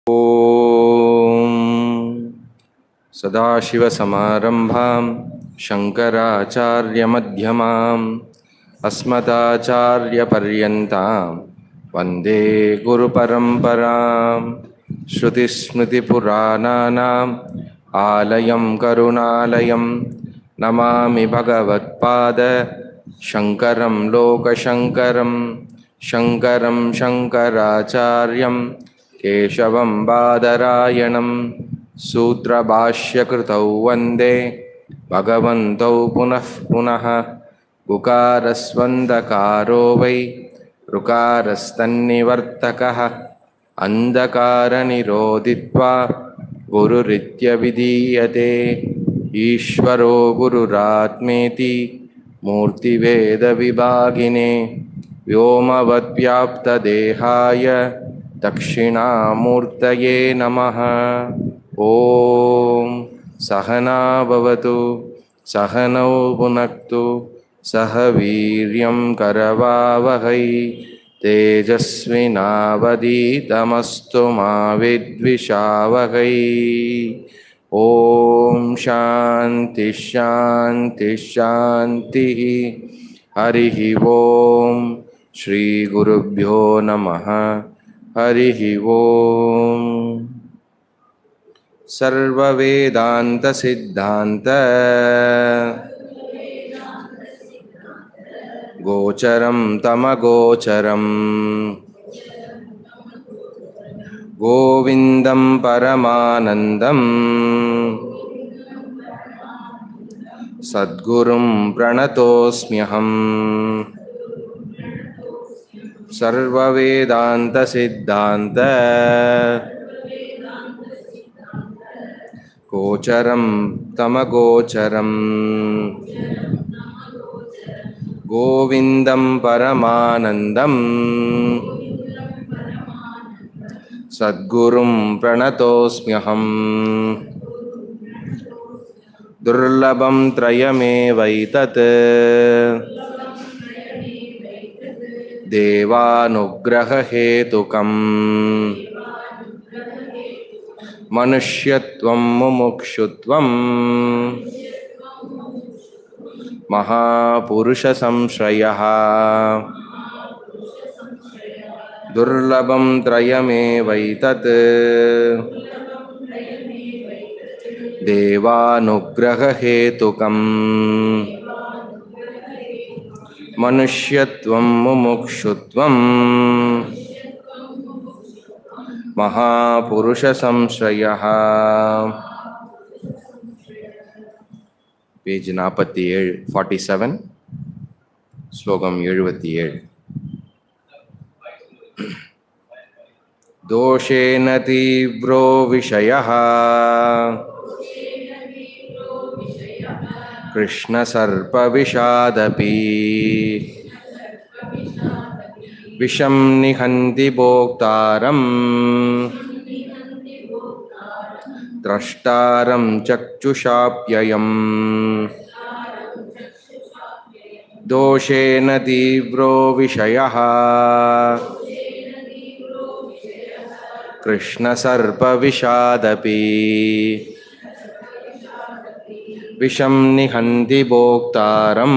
ॐ सदाशिवसमारम्भां शङ्कराचार्यमध्यमाम् अस्मदाचार्यपर्यन्तां वन्दे गुरुपरम्परां श्रुतिस्मृतिपुराणानाम् आलयं करुणालयं नमामि भगवत्पाद शङ्करं लोकशङ्करं शङ्करं शङ्कराचार्यं केशवं बादरायणं सूत्रभाष्यकृतौ वन्दे भगवन्तौ पुनः पुनः गुकारस्वन्दकारो वै ऋकारस्तन्निवर्तकः अन्धकारनिरोधित्वा गुरुरित्यभिधीयते ईश्वरो गुरुरात्मेति मूर्तिभेदविभागिने व्योमवद्व्याप्तदेहाय दक्षिणामूर्तये नमः। ॐ सहना भवतु सहनौ भुनक्तु सह वीर्यं करवावहै तेजस्विनावधीतमस्तु मा विद्विषावहै। ॐ शान्ति शान्ति शान्तिः। हरिः ॐ श्री गुरुभ्यो नमः। हरिः ॐ सर्ववेदान्त सिद्धान्त गोचरं तमगोचरं गोविन्दं परमानन्दं सद्गुरुं प्रणतोऽस्म्यहम्। सर्ववेदान्त सिद्धान्त गोचरं तमगोचरं गोविन्दं परमानन्दं सद्गुरुं प्रणतोऽस्म्यहम्। दुर्लभं त्रयमेवैतत् देवानुग्ररहेतुकम् मनुष्यत्वं मुमुक्षुत्वं महापुरुषसंश्रयः। दुर्लभं त्रयमेवैतत् देवानुग्ररहेतुकम् मनुष्यत्वं मुमुक्षुत्वं महापुरुषसंश्रयः। पेज 47 47 श्लोकम 77। दोषेण तीव्रो विषयः कृष्णसर्पविषादपि विषं निहन्ति भोक्तारं द्रष्टारं चक्षुषाप्ययम्। दोषेण तीव्रो विषयः कृष्णसर्पविषादपि विषं निहन्ति भोक्तारं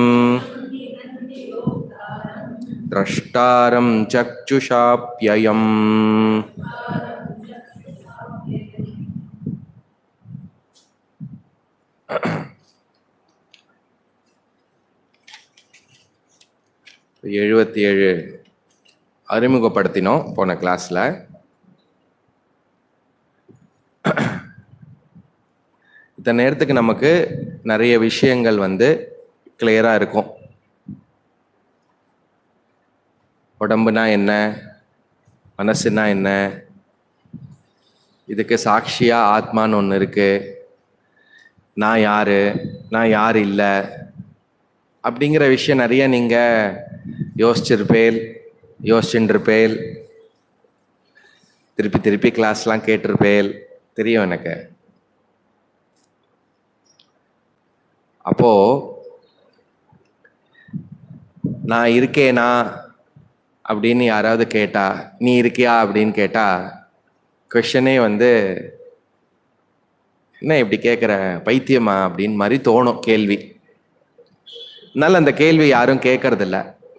द्रष्टारं चक्षुषाप्ययम्। எழுபத்தி ஏழு அறிமுகப்படுத்தினோம் போன கிளாஸ்ல. இந்த நேரத்துக்கு நமக்கு நிறைய விஷயங்கள் கிளியரா இருக்கும். உடம்புனா என்ன, மனசுனா என்ன, இதுக்கு சாட்சியா ஆத்மான்னு ஒன்று இருக்கு, நான் யாரு நான் யார் இல்லை அப்படிங்கிற விஷயம் நிறைய நீங்க யோசிச்சுருப்பேல், திருப்பி திருப்பி கிளாஸ்லாம் கேட்டிருப்பேல், தெரியும் எனக்கு. அப்போ நான் இருக்கேனா அப்படின்னு யாராவது கேட்டா, நீ இருக்கியா அப்படின்னு கேட்டா கொஷனே வந்து என்ன இப்படி கேட்குற, பைத்தியமா அப்படின்னு மாதிரி தோணும் கேள்வி. அதனால அந்த கேள்வி யாரும் கேட்கறதில்ல,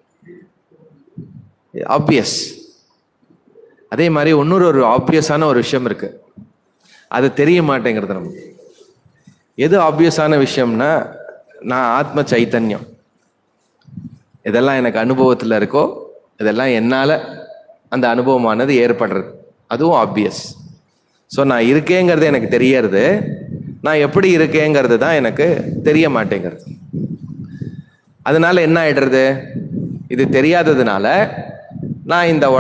ஆப்வியஸ். அதே மாதிரி இன்னொரு ஆப்வியஸான ஒரு விஷயம் இருக்கு, அது தெரிய மாட்டேங்கிறது நமக்கு. எது ஆப்வியஸான விஷயம்னா, நான் ஆத்ம சைத்தன்யம். இதெல்லாம் எனக்கு அனுபவத்தில் இருக்கோ, இதெல்லாம் என்னால் அந்த அனுபவமானது ஏற்படுறது, அதுவும் ஆப்வியஸ். ஸோ நான் இருக்கேங்கிறது எனக்கு தெரியறது, நான் எப்படி இருக்கேங்கிறது தான் எனக்கு தெரிய மாட்டேங்கிறது. அதனால என்ன ஆயிடுறது, இது தெரியாததுனால நான் இந்த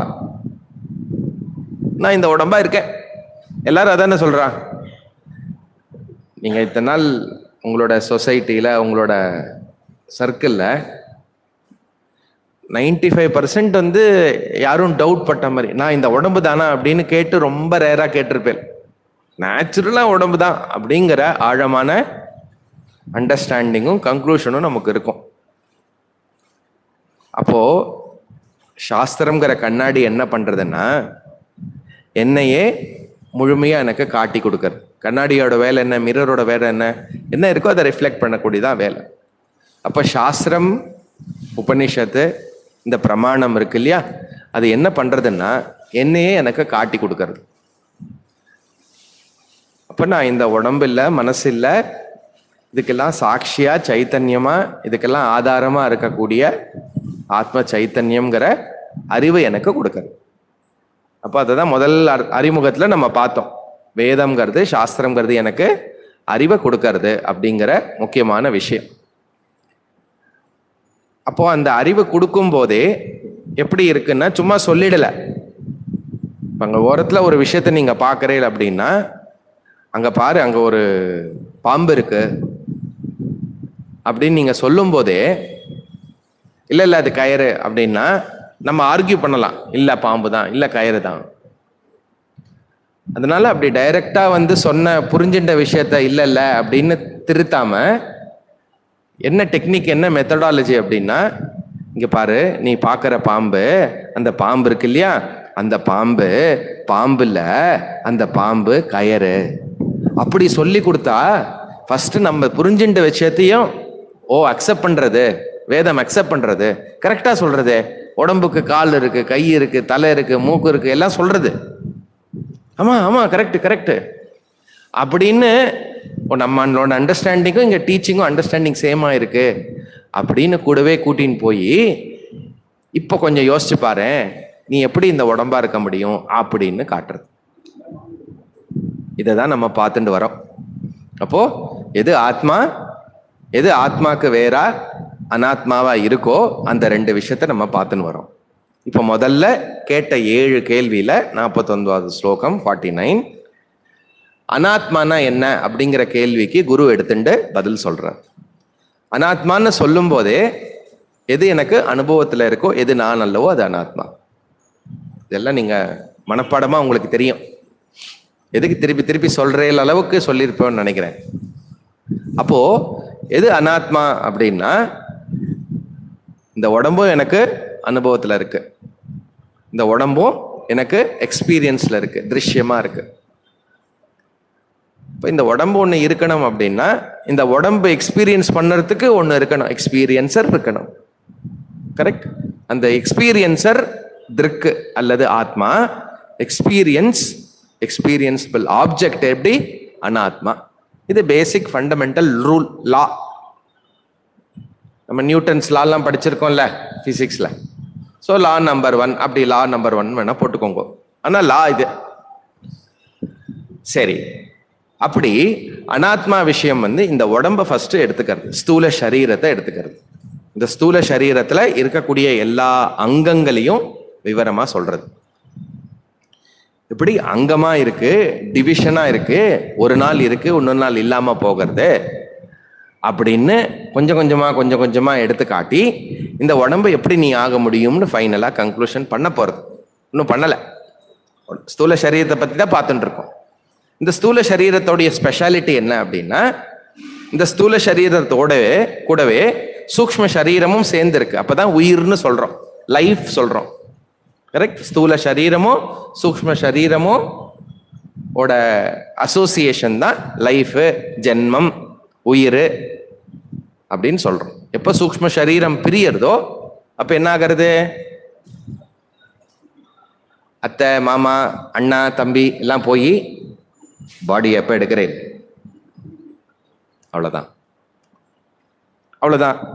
உடம்பா இருக்கேன். எல்லாரும் அதானே சொல்றா. நீங்க இத்தனை நாள் உங்களோட சொசைட்டியில, உங்களோட சர்க்கிளில் 95% வந்து யாரும் டவுட் பட்ட மாதிரி, நான் இந்த உடம்பு தானா அப்படின்னு கேட்டு ரொம்ப ரேரா கேட்டிருப்பேன். நேச்சுரலா உடம்பு தான் அப்படிங்கிற ஆழமான அண்டர்ஸ்டாண்டிங்கும் கன்க்ளூஷனும் நமக்கு இருக்கும். அப்போ சாஸ்திரம்ங்கிற கண்ணாடி என்ன பண்றதுன்னா, என்னையே முழுமையா எனக்கு காட்டி கொடுக்கறது. கண்ணாடியோட வேலை என்ன, மிரரோட வேலை என்ன இருக்கோ அதை ரிஃப்ளெக்ட் பண்ணக்கூடியதான் வேலை. அப்போ சாஸ்திரம், உபனிஷத்து, இந்த பிரமாணம் இருக்கு இல்லையா, அது என்ன பண்றதுன்னா என்னையே எனக்கு காட்டி கொடுக்கறது. அப்ப நான் இந்த உடம்பு இல்லை, மனசு இல்லை, இதுக்கெல்லாம் சாட்சியா சைத்தன்யமா, இதுக்கெல்லாம் ஆதாரமா இருக்கக்கூடிய ஆத்ம சைத்தன்யம்ங்கிற அறிவு எனக்கு கொடுக்கறது. அப்போ அதுதான் முதல் அறிமுகத்துல நம்ம பார்த்தோம். வேதம்ங்கிறது, சாஸ்திரம்ங்கிறது எனக்கு அறிவை கொடுக்கறது அப்படிங்கிற முக்கியமான விஷயம். அப்போ அந்த அறிவு கொடுக்கும் போதே எப்படி இருக்குன்னா, சும்மா சொல்லிடல. அங்க ஓரத்துல ஒரு விஷயத்த நீங்க பாக்குறீங்க அப்படின்னா, அங்க பாரு, அங்க ஒரு பாம்பு இருக்கு அப்படின்னு நீங்க சொல்லும் போதே, இல்ல அது கயிறு அப்படின்னா நம்ம ஆர்கியூ பண்ணலாம், இல்ல பாம்பு தான், இல்ல கயிறு தான். அதனால அப்படி டைரக்டா வந்து சொன்ன புரிஞ்சின்ற விஷயத்த இல்ல அப்படின்னு திருத்தாம, என்ன டெக்னிக், என்ன மெத்தடாலஜி அப்படின்னா, இங்க பாரு, நீ பாக்குற பாம்பு, அந்த பாம்பு இருக்கு இல்லையா, அந்த பாம்பு இல்ல, அந்த பாம்பு கயிறு. அப்படி சொல்லி கொடுத்தா ஃபர்ஸ்ட் நம்ம புரிஞ்சின்ற விஷயத்தையும் அக்செப்ட் பண்றது, வேதம் அக்செப்ட் பண்றது, கரெக்டா சொல்றது. உடம்புக்கு கால் இருக்கு, கை இருக்கு, தலை இருக்கு, மூக்கு இருக்கு, எல்லாம் சொல்றது. ஆமா கரெக்ட் அப்படின்னு நம்மளோட அண்டர்ஸ்டாண்டிங்கும் இங்க டீச்சிங்கும் அண்டர்ஸ்டாண்டிங் சேமா இருக்கு அப்படின்னு கூடவே கூட்டின்னு போய், இப்ப கொஞ்சம் யோசிச்சு பாரு, நீ எப்படி இந்த உடம்பா இருக்க முடியும் அப்படின்னு காட்டுறது. இதைதான் நம்ம பார்த்துட்டு வரோம். அப்போ எது ஆத்மா, எது ஆத்மாக்கு வேறா அனாத்மாவா இருக்கோ, அந்த ரெண்டு விஷயத்த நம்ம பார்த்துன்னு வரோம். இப்ப முதல்ல கேட்ட 7 கேள்வியில 49வது ஸ்லோகம் 49, அனாத்மானா என்ன அப்படிங்கிற கேள்விக்கு குரு எடுத்துட்டு பதில் சொல்றார். அனாத்மான்னு சொல்லும் போதே எது எனக்கு அனுபவத்துல இருக்கோ, எது நான் அல்லவோ அது அனாத்மா. இதெல்லாம் நீங்க மனப்பாடமா உங்களுக்கு தெரியும். எதுக்கு திருப்பி சொல்ற அளவுக்கு சொல்லியிருப்போம்னு நினைக்கிறேன். அப்போ எது அனாத்மா அப்படின்னா, இந்த உடம்பும் எனக்கு அனுபவத்துல இருக்கு, இந்த உடம்பும் எனக்கு எக்ஸ்பீரியன்ஸ்ல இருக்கு, திருஷ்யமா இருக்கு. இப்போ இந்த உடம்பு ஒன்று இருக்கணும் அப்படின்னா, இந்த உடம்பு எக்ஸ்பீரியன்ஸ் பண்ணுறதுக்கு ஒன்று இருக்கணும், எக்ஸ்பீரியன்சர் இருக்கணும். கரெக்ட்? அந்த எக்ஸ்பீரியன்சர் திருக்கு அல்லது ஆத்மா, எக்ஸ்பீரியன்ஸ்பிள் ஆப்ஜெக்ட் எப்படி அனாத்மா. இது பேசிக் ஃபண்டமெண்டல் ரூல், லா. நம்ம நியூட்டன்ஸ் லாலாம் படிச்சிருக்கோம்ல பிசிக்ஸ்ல. ஸோ லா நம்பர் 1, அப்படி லா நம்பர் 1 வேணா போட்டுக்கோங்க. ஆனால் லா இது சரி. அப்படி அனாத்மா விஷயம் வந்து இந்த உடம்பை ஃபர்ஸ்ட் எடுத்துக்கிறது, ஸ்தூல சரீரத்தை எடுத்துக்கிறது. இந்த ஸ்தூல சரீரத்துல இருக்கக்கூடிய எல்லா அங்கங்களையும் விவரமா சொல்றது. இப்படி அங்கமா இருக்கு, டிவிஷனா இருக்கு, ஒரு நாள் இருக்கு, இன்னொரு நாள் இல்லாம போகிறது அப்படின்னு கொஞ்சம் கொஞ்சமா எடுத்து காட்டி, இந்த உடம்பு எப்படி நீ ஆக முடியும்னு ஃபைனலா கன்க்ளூஷன் பண்ண போறது. இன்னும் பண்ணல, ஸ்தூல சரீரத்தை பத்தி தான் பார்த்துட்டு இருக்கோம். இந்த ஸ்தூல சரீரத்தோடைய ஸ்பெஷாலிட்டி என்ன அப்படின்னா, இந்த ஸ்தூல கூடவே சூக்ஷ்ம சரீரமும் சேர்ந்து இருக்கு. அப்பதான் உயிர்னு சொல்றோம், லைஃப் சொல்றோம். கரெக்ட்? ஸ்தூல சரீரமும் சூக்ஷ்ம சரீரமும் ஓட அசோசியேஷன் தான் லைஃப், ஜென்மம், உயிர் அப்படின்னு சொல்றோம். எப்ப சூக்ஷ்ம சரீரம் பிரியறதோ அப்ப என்ன ஆகிறது? அத்தை, மாமா, அண்ணா, தம்பி எல்லாம் போய் பாடியை எப்ப எடுக்கிறேன், அவ்வளவுதான் அவ்வளவுதான்.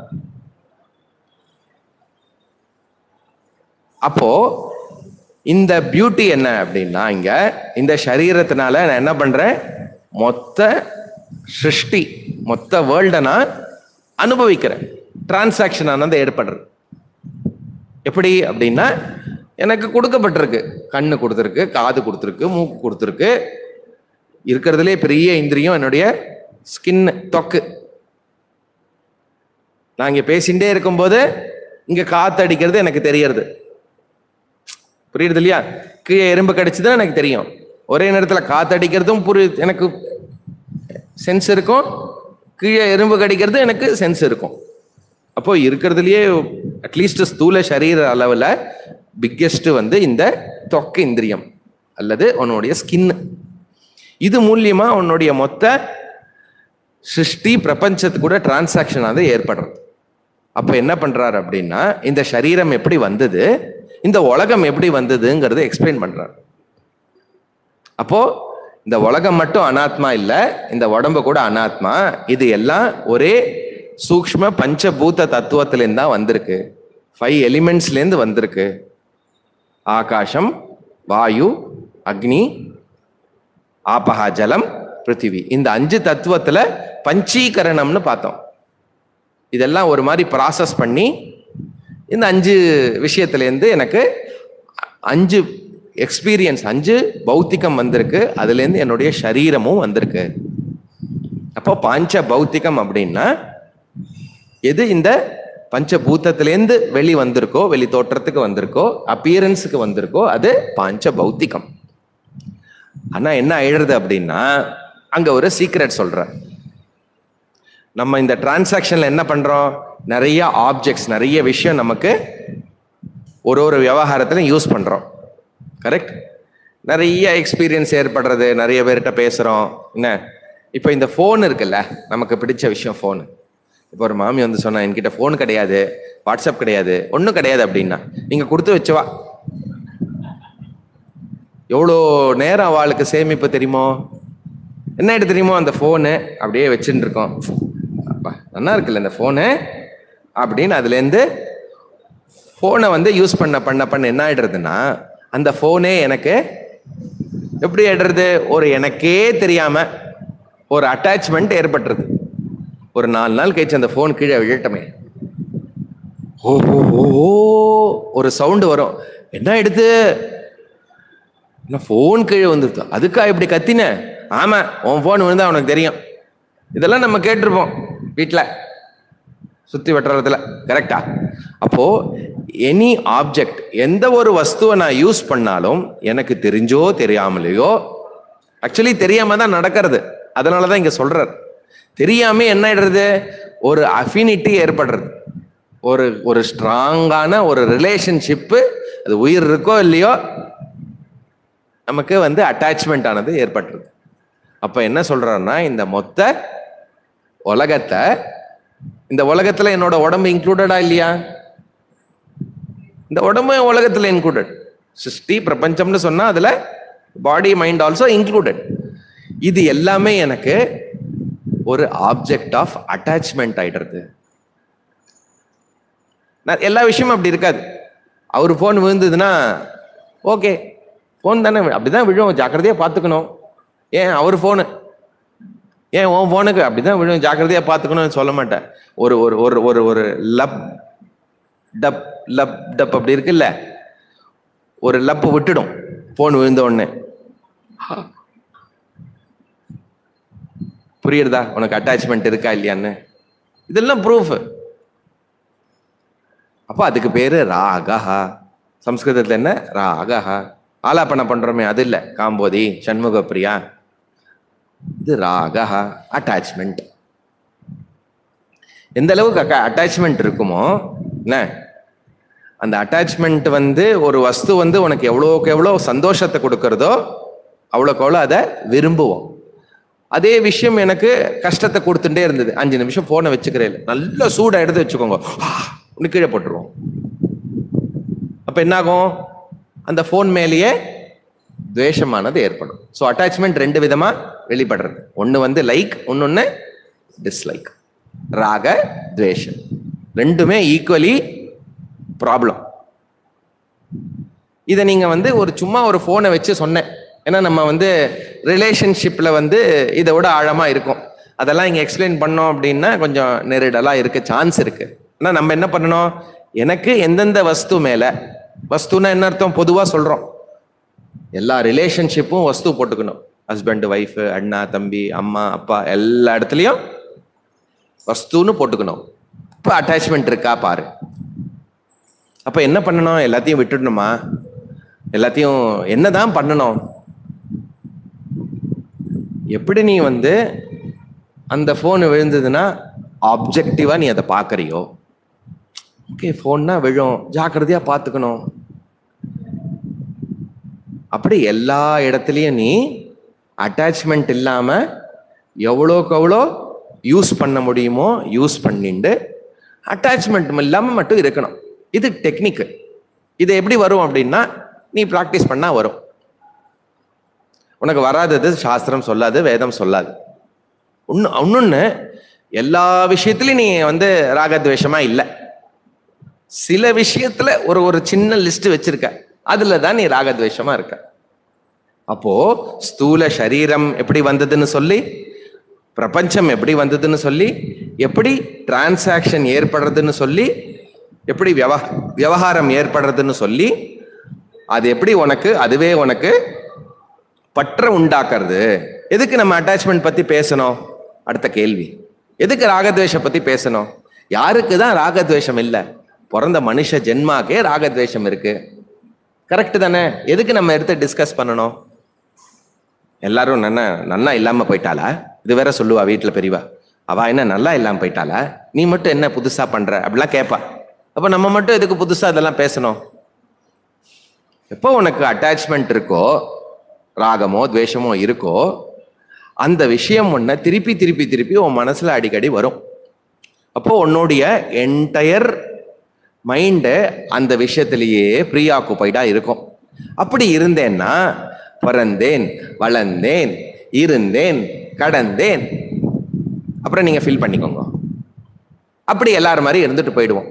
அப்போ இந்த பியூட்டி என்ன அப்படின்னா, இங்க இந்த சரீரத்தினால நான் என்ன பண்றேன், மொத்த சிருஷ்டி, மொத்த வேர்ல்ட நான் அனுபவிக்கிறேன். டிரான்சாக்ஷன் ஆனது ஏற்படுறது. எப்படி அப்படின்னா, எனக்கு கொடுக்கப்பட்டிருக்கு, கண்ணு கொடுத்துருக்கு, காது கொடுத்துருக்கு, மூக்கு கொடுத்துருக்கு. இருக்கிறதுலே பெரிய இந்திரியம் என்னுடைய ஸ்கின், தொக்கு. நான் இங்க பேசிட்டே இருக்கும்போது இங்க காத்து அடிக்கிறது எனக்கு தெரியறது. புரியுது இல்லையா? கீழே எறும்பு கடிச்சதுன்னு எனக்கு தெரியும். ஒரே நேரத்தில் காத்து அடிக்கிறதும் எனக்கு சென்ஸ் இருக்கும், கீழே எறும்பு கடிக்கிறது எனக்கு சென்ஸ் இருக்கும். அப்போ இருக்கிறதுலயே அட்லீஸ்ட் ஸ்தூல சரீர அளவில் பிக்கெஸ்ட் இந்த தொக்கு இந்திரியம் அல்லது உன்னுடைய ஸ்கின். இது மூலியமா உன்னுடைய மொத்த சிருஷ்டி பிரபஞ்சத்துக்கு கூட டிரான்சாக்ஷன் ஆனது ஏற்படுறது. அப்ப என்ன பண்றாரு அப்படின்னா, இந்த சரீரம் எப்படி வந்தது, இந்த உலகம் எப்படி வந்ததுங்கிறத எக்ஸ்பிளைன் பண்றாரு. அப்போ இந்த உலகம் மட்டும் அனாத்மா இல்ல, இந்த உடம்பு கூட அனாத்மா. இது எல்லாம் ஒரே சூக்ஷ்ம பஞ்சபூத தத்துவத்திலேருந்து தான் வந்திருக்கு. 5 எலிமெண்ட்ஸ்லேருந்து வந்திருக்கு. ஆகாசம், வாயு, அக்னி, ஆபஹா, ஜலம், பிருத்திவி. இந்த 5 தத்துவத்துல பஞ்சீகரணம்னு பார்த்தோம். இதெல்லாம் ஒரு மாதிரி ப்ராசஸ் பண்ணி இந்த 5 விஷயத்திலேருந்து எனக்கு 5 எக்ஸ்பீரியன்ஸ், 5 பௌத்திகம் வந்திருக்கு. அதுலேருந்து என்னுடைய சரீரமும் வந்திருக்கு. அப்போ பஞ்ச பௌத்திகம் அப்படின்னா எது இந்த பஞ்சபூதத்திலேருந்து வெளி வந்திருக்கோ, வெளி தோற்றத்துக்கு வந்திருக்கோ, அப்பியரன்ஸுக்கு வந்திருக்கோ, அது பஞ்ச பௌத்திகம். ஆனா என்ன ஆயிடுறது அப்படின்னா, அங்க ஒரு சீக்ரெட் சொல்றேன். நம்ம இந்த டிரான்சாக்ஷன்ல என்ன பண்றோம், நிறைய ஆப்ஜெக்ட்ஸ், நிறைய விஷயம் நமக்கு ஒரு விவகாரத்துல யூஸ் பண்றோம். கரெக்ட்? நிறைய எக்ஸ்பீரியன்ஸ் ஏற்படுறது, நிறைய பேர்கிட்ட பேசுறோம். என்ன இப்போ இந்த ஃபோன் இருக்குல்ல, நமக்கு பிடிச்ச விஷயம் ஃபோனு. இப்போ ஒரு மாமி சொன்னா, என்கிட்ட ஃபோன் கிடையாது, வாட்ஸ்அப் கிடையாது, ஒன்றும் கிடையாது அப்படின்னா, நீங்க கொடுத்து வச்சவா எவ்வளோ நேரம் அவளுக்கு சேமிப்பு தெரியுமோ? என்ன ஆயிட்டு தெரியுமோ, அந்த ஃபோனு அப்படியே வச்சுட்டு இருக்கோம். அப்பா நல்லா இருக்குல்ல இந்த ஃபோனு அப்படின்னு அதுலேருந்து ஃபோனை யூஸ் பண்ண என்ன ஆயிடுறதுன்னா, அந்த ஃபோனே எனக்கு எப்படி ஆயிடுறது, ஒரு எனக்கே தெரியாம ஒரு அட்டாச்மெண்ட் ஏற்பட்டுருது. ஒரு 4 நாள் கழிச்சு அந்த ஃபோன் கீழே விழட்டமே, ஓ ஒரு சவுண்டு வரும். என்ன ஆயிடுது, ஃபோன் கீழே வந்துருது. அதுக்கா இப்படி கத்தின? ஆமா, உன் ஃபோன் விழுந்தா அவனுக்கு தெரியும். இதெல்லாம் நம்ம கேட்டிருப்போம் வீட்டில் சுத்தி வட்டாரத்துல. கரெக்டா? அப்போ எனி ஆப்ஜெக்ட், எந்த ஒரு வஸ்துவை நான் யூஸ் பண்ணாலும் எனக்கு தெரிஞ்சோ தெரியாமலையோ, ஆக்சுவலி தெரியாம தான் நடக்கிறது. அதனாலதான் இங்க சொல்றார், தெரியாம என்ன ஆயிடுறது, ஒரு அஃபினிட்டி ஏற்படுறது, ஒரு ஸ்ட்ராங்கான ஒரு ரிலேஷன்ஷிப்பு, அது உயிர் இருக்கோ இல்லையோ நமக்கு அட்டாச்மெண்ட் ஆனது ஏற்பட்டுருது. அப்ப என்ன சொல்றாருன்னா, இந்த மொத்த உலகத்தை, இந்த உலகத்துல என்னோட உடம்பு இன்க்ளூடடா இல்லையா? இந்த உடம்பு உலகத்துல இன்க்ளூடட். சிருஷ்டி பிரபஞ்சம்னு சொன்னா அதுல பாடி, மைண்ட் ஆல்சோ இன்க்ளூடட். இது எல்லாமே எனக்கு ஒரு ஆப்ஜெக்ட் ஆஃப் அட்டாச்மெண்ட் ஆயிடுறது. எல்லா விஷயமும் அப்படி இருக்காது. அவர் போன் விழுந்ததுன்னா ஓகே, போன் தானே, அப்படிதான் விழும், ஜாக்கிரதையா பார்த்துக்கணும். ஏன் அவர் போனு, ஏன் உன் போனுக்கு அப்படிதான் விழும், ஜாக்கிரதையா பார்த்துக்கணும்னு சொல்ல மாட்டேன். ஒரு ஒரு ஒரு ஒரு ஒரு லப் டப் லப் டப் அப்படி இருக்குல்ல, ஒரு லப்பு விட்டுடும் போன் விழுந்த உடனே. புரியுறதா உனக்கு அட்டாச்மெண்ட் இருக்கா இல்லையான்னு? இதெல்லாம் ப்ரூஃப். அப்போ அதுக்கு பேரு ராகஹா. சம்ஸ்கிருதத்துல என்ன ராகஹா? ஆலாபனை பண்றோமே அது இல்ல, காம்போதி, சண்முக பிரியா, இது ராகஹா, அட்டாச்மெண்ட். எந்த அளவுக்கு அட்டாச்மெண்ட் இருக்குமோ என்ன, அந்த அட்டாச்மெண்ட் ஒரு வஸ்து உனக்கு எவ்வளோக்கு எவ்வளோ சந்தோஷத்தை கொடுக்கறதோ அவ்வளோக்கு அவ்வளோ அதை விரும்புவோம். அதே விஷயம் எனக்கு கஷ்டத்தை கொடுத்துட்டே இருந்தது. 5 நிமிஷம் ஃபோனை வச்சுக்கிறேன், நல்ல சூடாக எடுத்து வச்சுக்கோங்க, ஒன்று கீழே போட்டுருவோம். அப்போ என்னாகும்? அந்த ஃபோன் மேலேயே துவேஷமானது ஏற்படும். ஸோ அட்டாச்மெண்ட் 2 விதமாக வெளிப்படுறது. ஒன்று லைக், இன்னொன்று டிஸ்லைக். ராக துவேஷம் ரெண்டுமே ஈக்குவலி ப்ராப்ளம். இதை நீங்கள் ஒரு சும்மா ஒரு ஃபோனை வச்சு சொன்னேன். ஏன்னா நம்ம ரிலேஷன்ஷிப்பில் இதை விட ஆழமாக இருக்கும். அதெல்லாம் இங்கே எக்ஸ்பிளைன் பண்ணோம் அப்படின்னா கொஞ்சம் நெருடலாக இருக்க சான்ஸ் இருக்குது. ஆனால் நம்ம என்ன பண்ணணும், எனக்கு எந்தெந்த வஸ்து மேலே, வஸ்துன்னா என்ன அர்த்தம், பொதுவாக சொல்கிறோம், எல்லா ரிலேஷன்ஷிப்பும் வஸ்து போட்டுக்கணும். ஹஸ்பண்ட் ஒய்ஃபு, அண்ணா தம்பி, அம்மா அப்பா, எல்லா இடத்துலையும் வஸ்துன்னு போட்டுக்கணும். இப்போ அட்டாச்மெண்ட் இருக்கா பாரு. அப்போ என்ன பண்ணணும், எல்லாத்தையும் விட்டுடணுமா? எல்லாத்தையும் என்னதான் பண்ணணும்? எப்படி நீ அந்த ஃபோன் விழுந்ததுன்னா ஆப்ஜெக்டிவா நீ அதை பார்க்கறியோ, ஓகே ஃபோன்னா விழும், ஜாக்கிரதையா பார்த்துக்கணும். அப்படி எல்லா இடத்துலையும் நீ அட்டாச்மெண்ட் இல்லாம எவ்வளோக்கு எவ்வளோ யூஸ் பண்ண முடியுமோ யூஸ் பண்ணிட்டு அட்டாச்மெண்ட் இல்லாம மட்டும் இருக்கணும். இது டெக்னிக்கு. இது எப்படி வரும் அப்படின்னா, நீ ப்ராக்டிஸ் பண்ணா வரும். உனக்கு வராதது சாஸ்திரம் சொல்லாது, வேதம் சொல்லாது. இன்னொன்று, எல்லா விஷயத்துலையும் நீ ராகத்வேஷமா இல்லை. சில விஷயத்துல ஒரு சின்ன லிஸ்ட் வச்சிருக்க, அதுல தான் நீ ராகத்வேஷமா இருக்க. அப்போ ஸ்தூல சரீரம் எப்படி வந்ததுன்னு சொல்லி, பிரபஞ்சம் எப்படி வந்ததுன்னு சொல்லி, எப்படி டிரான்சாக்ஷன் ஏற்படுறதுன்னு சொல்லி, எப்படி விவகாரம் ஏற்படுறதுன்னு சொல்லி, அது எப்படி அதுவே உனக்கு பற்ற உண்டாக்குறது. எதுக்கு நம்ம அட்டாச்மெண்ட் பத்தி பேசணும்? அடுத்த கேள்வி, எதுக்கு ராகத்வேஷம் பத்தி பேசணும்? யாருக்கு தான் ராகத்வேஷம் இல்லை? பிறந்த மனுஷ ஜென்மாக்கே ராகத்வேஷம் இருக்கு. கரெக்ட் தானே? எதுக்கு நம்ம எடுத்து டிஸ்கஸ் பண்ணணும்? எல்லாரும் நன்னா இல்லாம போயிட்டாளா? இது வேற சொல்லுவா வீட்டுல பெரியவா, அவ என்ன நல்லா இல்லாம போயிட்டாளா, நீ மட்டும் என்ன புதுசா பண்ற அப்படிலாம் கேட்பா. அப்ப நம்ம மட்டும் எதுக்கு புதுசா இதெல்லாம் பேசணும்? எப்போ உனக்கு அட்டாச்மெண்ட் இருக்கோ, ராகமோ துவேஷமோ இருக்கோ, அந்த விஷயம் ஒன்ன திருப்பி திருப்பி திருப்பி உன் மனசுல அடிக்கடி வரும். அப்போ உன்னுடைய என்டையர் மைண்டு அந்த விஷயத்திலேயே ப்ரீ ஆக்குபைடா இருக்கும். அப்படி இருந்தேன்னா பிறந்தேன், வளர்ந்தேன், இருந்தேன், கடந்தேன், அப்புறம் நீங்க ஃபீல் பண்ணிக்கோங்க. அப்படி எல்லாரும் மாதிரி இருந்துட்டு போயிடுவோம்.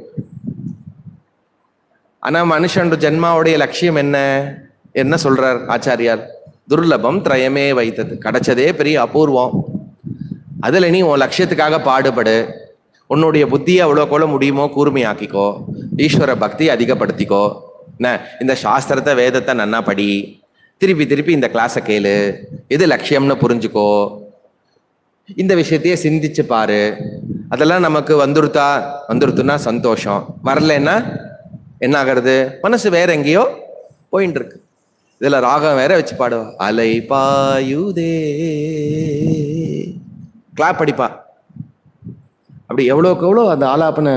ஆனா மனுஷன் ஜென்மாவுடைய லட்சியம் என்ன சொல்றார் ஆச்சாரியார்? துர்லபம் திரயமே வைத்தது, கிடைச்சதே பெரிய அபூர்வம். அதுல நீ உன் லட்சியத்துக்காக பாடுபடு. உன்னுடைய புத்தியை அவ்வளோக்கோல முடியுமோ கூர்மையாக்கிக்கோ, ஈஸ்வர பக்தி அதிகப்படுத்திக்கோ. என்ன, இந்த சாஸ்திரத்தை வேதத்தை நன்னா படி, திருப்பி திருப்பி இந்த கிளாஸை கேளு, எது லட்சியம்னு புரிஞ்சுக்கோ, இந்த விஷயத்தையே சிந்திச்சு பாரு. அதெல்லாம் நமக்கு வந்துருத்துன்னா சந்தோஷம், வரலன்னா என்ன ஆகிறது? மனசு வேற எங்கேயோ போயிட்டு இருக்கு. இதுல ராகம் வேற வச்சு பாடுவா, அலை பாயுதே, கிளாப் அடிப்பா. அப்படி எவ்வளோக்கு எவ்வளோ அந்த ஆலாப்பனை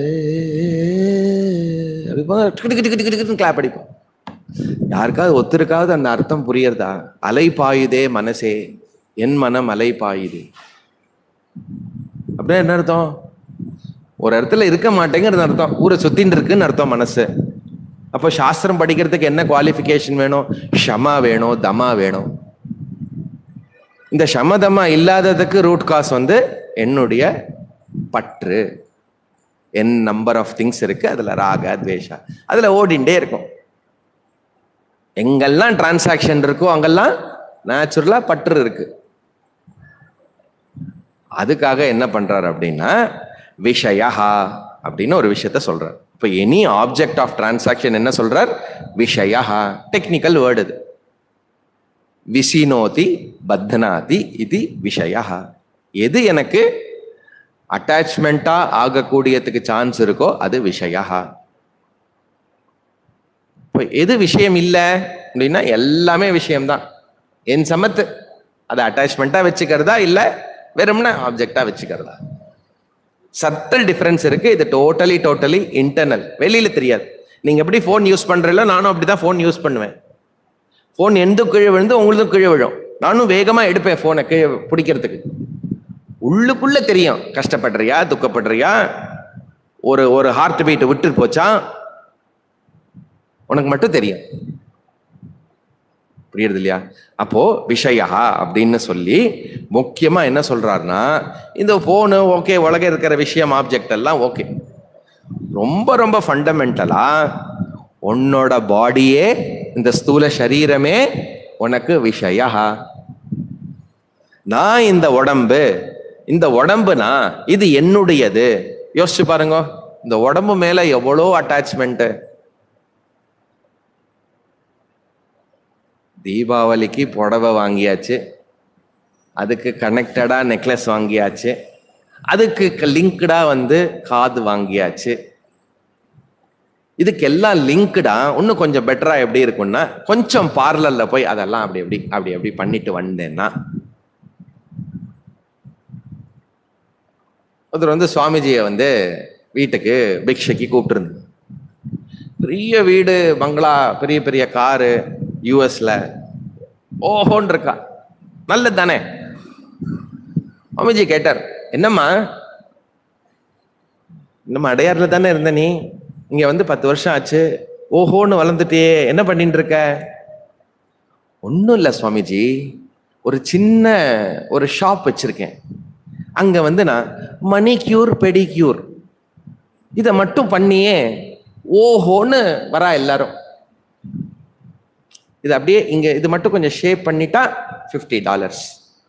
கிளாப் அடிப்பா. யாருக்காவது ஒருத்தருக்காவது அந்த அர்த்தம் புரியறதா? அலை பாயுதே மனசே, என் மனம் அலை பாயுதே அப்படின்னா என்ன அர்த்தம்? ஒரு இடத்துல இருக்க மாட்டேங்கிறது அர்த்தம், ஊரை சுத்தின்னு இருக்குன்னு அர்த்தம் மனசு. அப்போ சாஸ்திரம் படிக்கிறதுக்கு என்ன குவாலிஃபிகேஷன் வேணும்? ஷமா வேணும், தமா வேணும். இந்த ஷமதமா இல்லாததுக்கு ரூட் காஸ் என்னுடைய பற்று. என் நம்பர் ஆஃப் திங்ஸ் இருக்கு, அதுல ராக துவேஷா அதுல ஓடிண்டே இருக்கும். எங்கெல்லாம் டிரான்சாக்ஷன் இருக்கோ அங்கெல்லாம் நேச்சுரலா பற்று இருக்கு. அதுக்காக என்ன பண்றாரு அப்படின்னா, விஷயா அப்படின்னு ஒரு விஷயத்த சொல்றார். இப்போ எனி ஆப்ஜெக்ட் ஆஃப் டிரான்சாக்ஷன் என்ன சொல்றார்? விஷயா. டெக்னிக்கல் வேர்டு இது. விசினோதி பத்னாதி இது விஷயா. எது எனக்கு அட்டாச்மெண்டா ஆகக்கூடியதுக்கு சான்ஸ் இருக்கோ அது விஷயா. இப்போ எது விஷயம் இல்லை அப்படின்னா எல்லாமே விஷயம்தான். என் சமத்து அதை அட்டாச்மெண்டா வச்சுக்கிறதா இல்லை வெறும்னா ஆப்ஜெக்டா வச்சுக்கிறதா? சட்டல் டிஃபரன்ஸ் இருக்கு. இது டோட்டலி இன்டர்னல், வெளியில தெரியாது. நீங்க எப்படி ஃபோன் யூஸ் பண்றீங்களோ நானும் அப்படிதான் ஃபோன் யூஸ் பண்ணுவேன். போன் எந்த கீழே விழுந்து உங்களுக்கும் கீழே விழும். நானும் வேகமா எடுப்பேன் போனை கீழே பிடிக்கிறதுக்கு. உள்ளுக்குள்ள தெரியும் கஷ்டப்படுறியா துக்கப்படுறியா, ஒரு ஹார்ட் பீட் விட்டு போச்சா, உனக்கு மட்டும் தெரியும். புரியுறது இல்லையா? அப்போ விஷயா அப்படின்னு சொல்லி முக்கியமா என்ன சொல்றாருன்னா, இந்த போனு ஓகே, உலக இருக்கிற விஷயம் ஆப்ஜெக்ட் எல்லாம் ஓகே, ரொம்ப ரொம்ப ஃபண்டமெண்டலா உன்னோட பாடியே, இந்த ஸ்தூல சரீரமே உனக்கு விஷயா. நான் இந்த உடம்புனா இது என்னுடையது. யோசிச்சு பாருங்க, இந்த உடம்பு மேல எவ்வளோ அட்டாச்மெண்ட். தீபாவளிக்கு புடவை வாங்கியாச்சு, அதுக்கு கனெக்டடா நெக்லஸ் வாங்கியாச்சு, அதுக்கு லிங்க்டா காது வாங்கியாச்சு. இதுக்கெல்லாம் லிங்க்டா இன்னும் கொஞ்சம் பெட்டரா எப்படி இருக்கும்னா, கொஞ்சம் பார்லர்ல போய் அதெல்லாம் அப்படி பண்ணிட்டு வந்தேன்னா. ஒருத்தர் சுவாமிஜியை வீட்டுக்கு பிக்ஷைக்கு கூப்பிட்டு இருந்தது. பெரிய வீடு, பங்களா, பெரிய பெரிய காரு, யூஎஸ்ல ஓஹோன்னு இருக்கா, நல்லது தானே. சுவாமிஜி கேட்டார், என்னம்மா அடையாறுல தானே இருந்த நீ, இங்க 10 வருஷம் ஆச்சு, ஓஹோன்னு வளர்ந்துட்டே, என்ன பண்ணிட்டு இருக்க? ஒன்றும் இல்லை சுவாமிஜி, ஒரு சின்ன ஷாப் வச்சிருக்கேன், அங்க நான் மணிக்யூர் பெடிக்யூர் இதை மட்டும் பண்ணியே ஓஹோன்னு வரா எல்லாரும். இது அப்படியே இங்க இது மட்டும் கொஞ்சம் ஷேப் பண்ணிட்டா $50,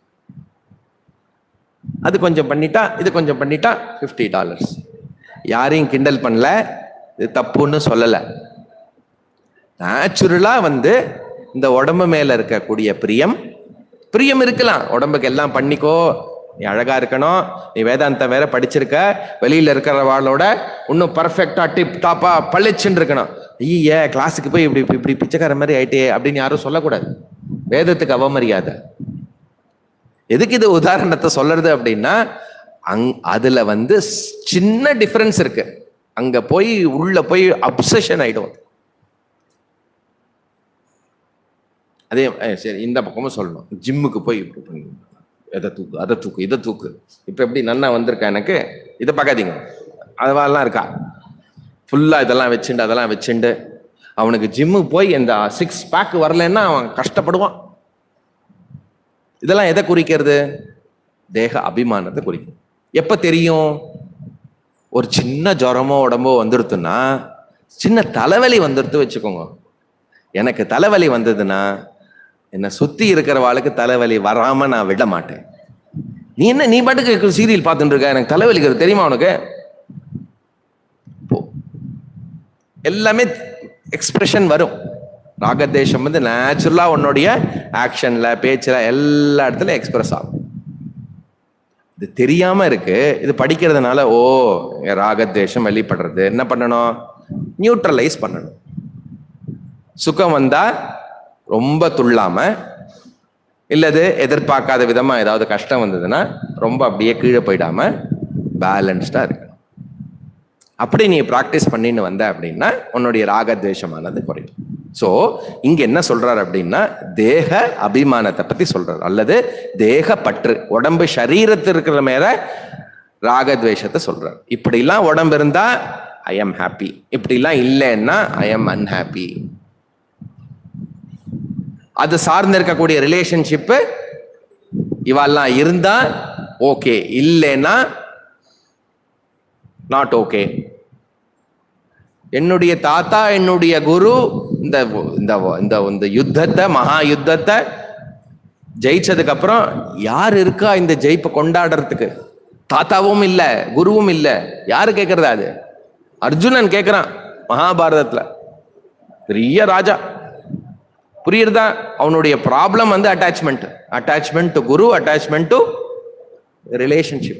அது கொஞ்சம் பண்ணிட்டா, இது கொஞ்சம் பண்ணிட்டா $50. யாரையும் கிண்டல் பண்ணல, இது தப்புன்னு சொல்லல. நேச்சுரலா இந்த உடம்பு மேல இருக்கக்கூடிய பிரியம் இருக்கலாம். உடம்புக்கு எல்லாம் பண்ணிக்கோ, நீ அழகா இருக்கணும், நீ வேதாந்தம் வேற படிச்சிருக்க, வெளியில இருக்கிறவாளோட இன்னும் பர்ஃபெக்டா டிப் டாப்பா பளிச்சுன்னு இருக்கணும். ஐய கிளாஸுக்கு போய் இப்படி பிச்சைக்கார மாதிரி ஆயிட்டே அப்படின்னு யாரும் சொல்லக்கூடாது. வேதத்துக்கு அவமரியாதை. எதுக்கு இது உதாரணத்தை சொல்றது அப்படின்னா, அதுல சின்ன டிஃபரன்ஸ் இருக்கு. அங்க போய் உள்ள போய் அப்சஷன் ஆயிடும். அதே சரி, இந்த பக்கமும் சொல்லணும், ஜிம்முக்கு போய் எதை தூக்கு, அதை தூக்கு, இதை தூக்கு, இப்ப எப்படி நன்னா வந்திருக்கா எனக்கு, இதை பார்க்காதீங்க, அதெல்லாம் இருக்கா ஃபுல்லா இதெல்லாம் வச்சுண்டு அதெல்லாம் வச்சுண்டு. அவனுக்கு ஜிம்முக்கு போய் இந்த 6 பேக் வரலன்னா அவன் கஷ்டப்படுவான். இதெல்லாம் எதை குறிக்கிறது? தேக அபிமானத்தை குறிக்கும். எப்ப தெரியும்? ஒரு சின்ன ஜுரமோ உடம்போ வந்துடுத்துன்னா, சின்ன தலைவலி வந்துடுத்து வச்சுக்கோங்க. எனக்கு தலைவலி வந்ததுன்னா, என்னை சுத்தி இருக்கிறவாளுக்கு தலைவலி வராம நான் விட மாட்டேன். நீ பாட்டுக்கு சீரியல் பார்த்துட்டு இருக்க, எனக்கு தலைவலிக்கிறது தெரியுமா உனக்கு? எல்லாமே எக்ஸ்பிரஷன் வரும். ராகதேசம் நேச்சுரலா உன்னுடைய ஆக்ஷன்ல, பேச்சுல, எல்லா இடத்துலயும் எக்ஸ்பிரஸ் ஆகும். இது தெரியாம இருக்கு. இது படிக்கிறதுனால ஓ ராகதேசம் வெளிப்படுறது. என்ன பண்ணணும்? நியூட்ரலைஸ் பண்ணணும். சுகம் வந்தா ரொம்ப துள்ளாம, இல்லது எதிர்பார்க்காத விதமா ஏதாவது கஷ்டம் வந்ததுன்னா ரொம்ப அப்படியே கீழே போயிடாம பேலன்ஸ்டா இருக்கணும். அப்படி நீ பிராக்டிஸ் பண்ணின்னு வந்த அப்படின்னா உன்னுடைய ராகத்வேஷமானது குறையும். ஸோ இங்க என்ன சொல்றாரு அப்படின்னா, தேக அபிமானத்தை பத்தி சொல்றாரு, அல்லது தேக பற்று, உடம்பு சரீரத்தில் இருக்கிற மேல ராகத்வேஷத்தை சொல்றாரு. இப்படிலாம் உடம்பு இருந்தா ஐ எம் ஹாப்பி, இப்படிலாம் இல்லைன்னா ஐ எம் அன்ஹாப்பி. அது சார்ந்து இருக்கக்கூடிய ரிலேஷன்ஷிப்பு இவெல்லாம் இருந்தா ஓகே, இல்லைன்னா நாட் ஓகே. என்னுடைய தாத்தா, என்னுடைய குரு இந்த யுத்தத்தை, மகா யுத்தத்தை ஜெயிச்சதுக்கு அப்புறம் யார் இருக்கா இந்த ஜெயிப்பை கொண்டாடுறதுக்கு? தாத்தாவும் இல்ல, குருவும் இல்ல. யாரு கேட்கறதா? அது அர்ஜுனன் கேட்கிறான் மகாபாரதத்துல. பெரிய ராஜா, புரியுறதா? அவனுடைய problem attachment to guru, attachment to relationship.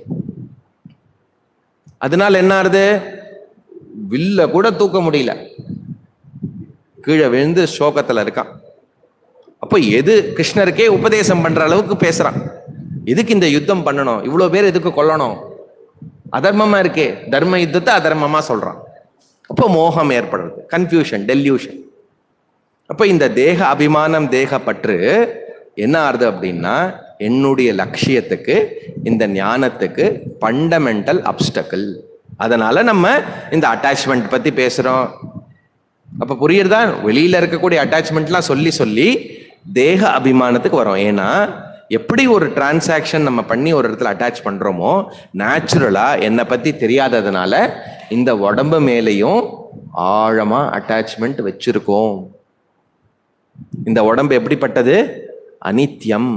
அதனால என்ன ஆறுது? வில்ல கூட தூக்க முடியல, கீழே விழுந்து சோகத்துல இருக்கான். அப்போ எது கிருஷ்ணருக்கே உபதேசம் பண்ற அளவுக்கு பேசுறான். எதுக்கு இந்த யுத்தம் பண்ணணும்? இவ்வளவு பேர் எதுக்கு கொல்லணும்? அதர்மமா இருக்கே. தர்ம யுத்தத்தை அதர்மமா சொல்றான். அப்போ மோகம் ஏற்படுறது, கன்ஃபியூஷன், டெல்யூஷன். அப்ப இந்த தேக அபிமானம், தேக பற்று என்ன ஆறுது அப்படின்னா என்னுடைய லட்சியத்துக்கு, இந்த ஞானத்துக்கு ஃபண்டமெண்டல் அப்டக்கிள். அதனால நம்ம இந்த அட்டாச்மெண்ட் பத்தி பேசுறோம். அப்ப புரியுறதா? வெளியில இருக்கக்கூடிய அட்டாச்மெண்ட்லாம் சொல்லி சொல்லி தேக அபிமானத்துக்கு வரும். ஏன்னா எப்படி ஒரு டிரான்சாக்ஷன் நம்ம பண்ணி ஒரு இடத்துல அட்டாச் பண்றோமோ, நேச்சுரலா என்னை பத்தி தெரியாததுனால இந்த உடம்பு மேலையும் ஆழமா அட்டாச்மெண்ட் வச்சிருக்கோம். இந்த உடம்பு எப்படிப்பட்டது? அனித்யம்.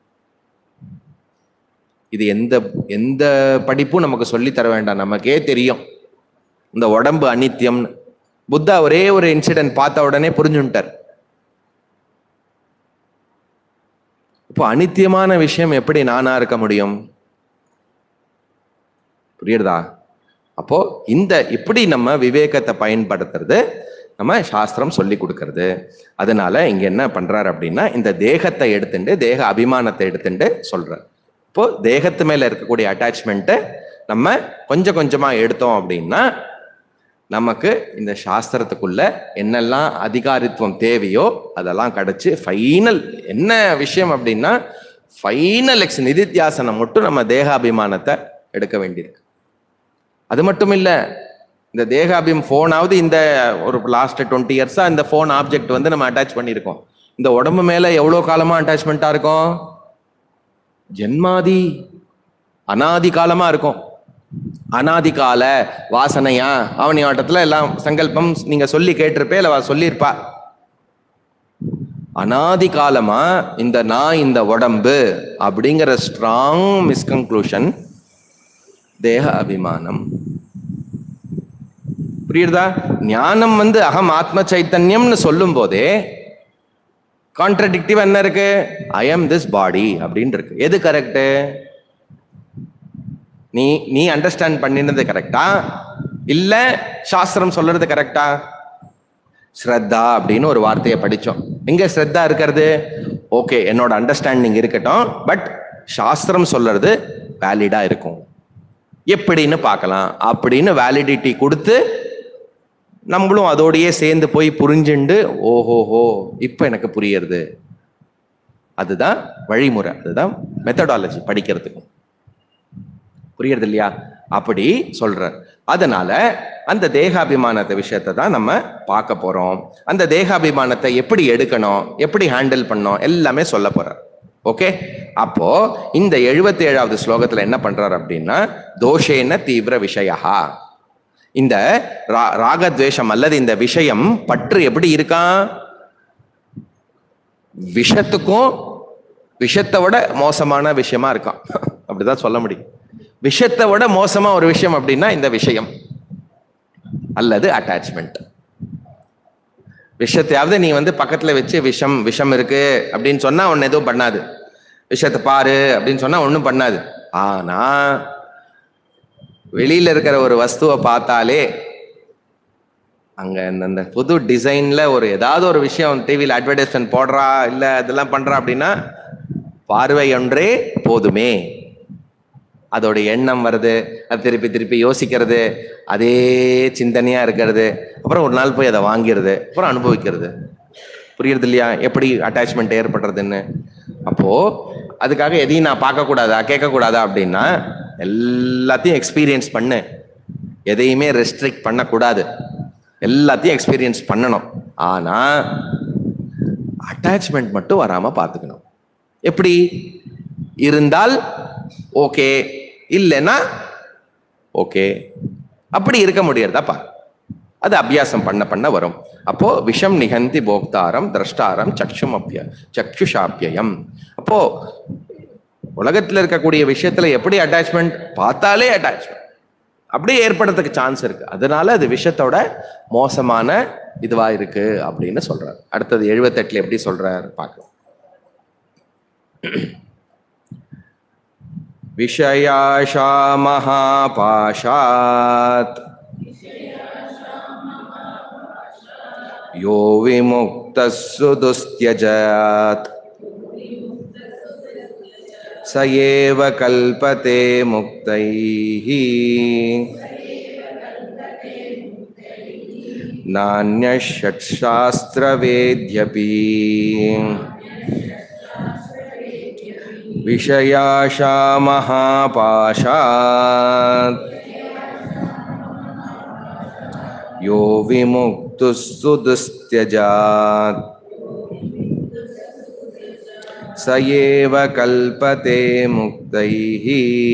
இது எந்த எந்த படிப்பும் நமக்கு சொல்லி தர வேண்டாம், நமக்கே தெரியும் இந்த உடம்பு அனித்யம். புத்தா ஒரே ஒரு இன்சிடென்ட் பார்த்த உடனே புரிஞ்சுட்டார். இப்போ அனித்தியமான விஷயம் எப்படி நானா இருக்க முடியும்? புரியுறதா? அப்போ இந்த இப்படி நம்ம விவேகத்தை பயன்படுத்துறது நம்ம சாஸ்திரம் சொல்லி கொடுக்கறது. அதனால இங்க என்ன பண்றாரு அப்படின்னா இந்த தேகத்தை எடுத்துட்டு, தேக அபிமானத்தை எடுத்துட்டு சொல்றார். இப்போ தேகத்து மேல இருக்கக்கூடிய அட்டாச்மெண்ட்டை நம்ம கொஞ்சம் கொஞ்சமா எடுத்தோம் அப்படின்னா நமக்கு இந்த சாஸ்திரத்துக்குள்ள என்னெல்லாம் அதிகாரித்துவம் தேவையோ அதெல்லாம் கிடைச்சு ஃபைனல் என்ன விஷயம் அப்படின்னா ஃபைனல் நிதித்தியாசனம் மட்டும் நம்ம தேகாபிமானத்தை எடுக்க வேண்டியிருக்கு. அது மட்டும் இல்லை, இந்த தேகாபிம் ஃபோனாவது இந்த ஒரு லாஸ்ட் 20 இயர்ஸா இந்த ஃபோன் ஆப்ஜெக்ட் வந்து நம்ம அட்டாச் பண்ணியிருக்கோம். இந்த உடம்பு மேல எவ்வளோ காலமா அட்டாச்மெண்ட்டா இருக்கும்? ஜென்மாதி அனாதி காலமா இருக்கும். அனாதி கால வாசனையா அவனி ஆட்டத்துல எல்லாம் சங்கல்பம் நீங்க சொல்லி கேட்டிருப்பே, இல்ல சொல்லியிருப்பா. அனாதி காலமா இந்த நான், இந்த உடம்பு அப்படிங்கிற ஸ்ட்ராங் மிஸ்கன்க்ளூஷன் தேக அபிமானம். புரியுதா? ஞானம் வந்து அகம் ஆத்ம சைத்தன்யம்னு சொல்லும் போதே கான்ட்ரடிக்டிவ் என்ன இருக்கு? ஐ எம் திஸ் பாடி அப்படின்னு இருக்கு. எது கரெக்டு? நீ அண்டர்ஸ்டாண்ட் பண்ணினது கரெக்டா இல்ல சாஸ்திரம் சொல்றது கரெக்டா? ஸ்ரத்தா அப்படின்னு ஒரு வார்த்தையை படிச்சோம். எங்க ஸ்ரத்தா இருக்கிறது? ஓகே, என்னோட அண்டர்ஸ்டாண்டிங் இருக்கட்டும், பட் சாஸ்திரம் சொல்றது வேலிடா இருக்கும் எப்படின்னு பார்க்கலாம் அப்படின்னு வேலிடிட்டி கொடுத்து நம்மளும் அதோடையே சேர்ந்து போய் புரிஞ்சுண்டு ஓஹோஹோ இப்ப எனக்கு புரியுறது. அதுதான் வழிமுறை, அதுதான் மெத்தடாலஜி படிக்கிறதுக்கும். புரியுறது இல்லையா? அப்படி சொல்ற. அதனால அந்த தேகாபிமானத்தை விஷயத்தை தான் நம்ம பார்க்க போறோம். அந்த தேகாபிமானத்தை எப்படி எடுக்கணும், எப்படி ஹேண்டில் பண்ணணும் எல்லாமே சொல்ல போறார். ஓகே, அப்போ இந்த 77வது ஸ்லோகத்துல என்ன பண்றார் அப்படின்னா தோஷேன தீவிர விஷயா, இந்த ராகத்வேஷம் அல்லது இந்த விஷயம் பற்று எப்படி இருக்கான்? விஷத்துக்கும் விஷத்தை விட மோசமான விஷயமா இருக்கான். அப்படிதான் சொல்ல முடியும். விஷத்தை விட மோசமா ஒரு விஷயம் அப்படின்னா இந்த விஷயம் அல்லது அட்டாச்மெண்ட். விஷத்தையாவது நீ வந்து பக்கத்துல வச்சு விஷம் விஷம் இருக்கு அப்படின்னு சொன்னா ஒன்னு எதுவும் பண்ணாது, விஷத்தை பாரு அப்படின்னு சொன்னா ஒன்னும் பண்ணாது. ஆனா வெளியில இருக்கிற ஒரு வஸ்துவை பார்த்தாலே அங்க இந்த புது டிசைன்ல ஒரு ஏதாவது ஒரு விஷயம் டிவியில் அட்வர்டைஸ்மெண்ட் போடுறா இல்ல இதெல்லாம் பண்றா அப்படின்னா பார்வை ஒன்றே போதுமே, அதோட எண்ணம் வருது, அது திருப்பி திருப்பி யோசிக்கிறது, அதே சிந்தனையா இருக்கிறது, அப்புறம் ஒரு நாள் போய் அதை வாங்கிறது, அப்புறம் அனுபவிக்கிறது. புரியுறது இல்லையா எப்படி அட்டாச்மெண்ட் ஏற்படுறதுன்னு? அப்போ அதுக்காக எதையும் நான் பார்க்கக்கூடாதா கேட்கக்கூடாதா அப்படின்னா எல்லாத்தையும் எக்ஸ்பீரியன்ஸ் பண்ணு, எதையுமே ரெஸ்ட்ரிக்ட் பண்ணக்கூடாது, எல்லாத்தையும் எக்ஸ்பீரியன்ஸ் பண்ணணும். ஆனா அட்டாச்மெண்ட் மட்டும் வராம பார்த்துக்கணும். எப்படி இருந்தால் ஓகே, இல்லைன்னா ஓகே, அப்படி இருக்க முடியறதாப்பா. அது அபியாசம் பண்ண பண்ண வரும். அப்போ விஷம் நிகந்தி போக்தாரம் திரஷ்டாரம் சக்ஷுஷாப்பியம். அப்போ உலகத்துல இருக்கக்கூடிய விஷயத்துல எப்படி அட்டாச்மெண்ட் பார்த்தாலே அட்டாச்மெண்ட் அப்படியே ஏற்படுறதுக்கு சான்ஸ் இருக்கு. அதனால அது விஷயத்தோட மோசமான இதுவா இருக்கு அப்படின்னு சொல்றாரு. அடுத்தது 78 எப்படி சொல்றாரு பார்க்கலாம். விஷயாஷா மகாபாஷாத் யோ விமுக்தஸ் சுதுஸ்த்யஜாத் ச ஏவ கல்பதே முக்தைஹி नान्यषट्शास्त्रवेद्यपि विषयाशा महापाशात् यो विमुक्तुः सुदुस्त्यजात् स एव कल्पते मुक्तैः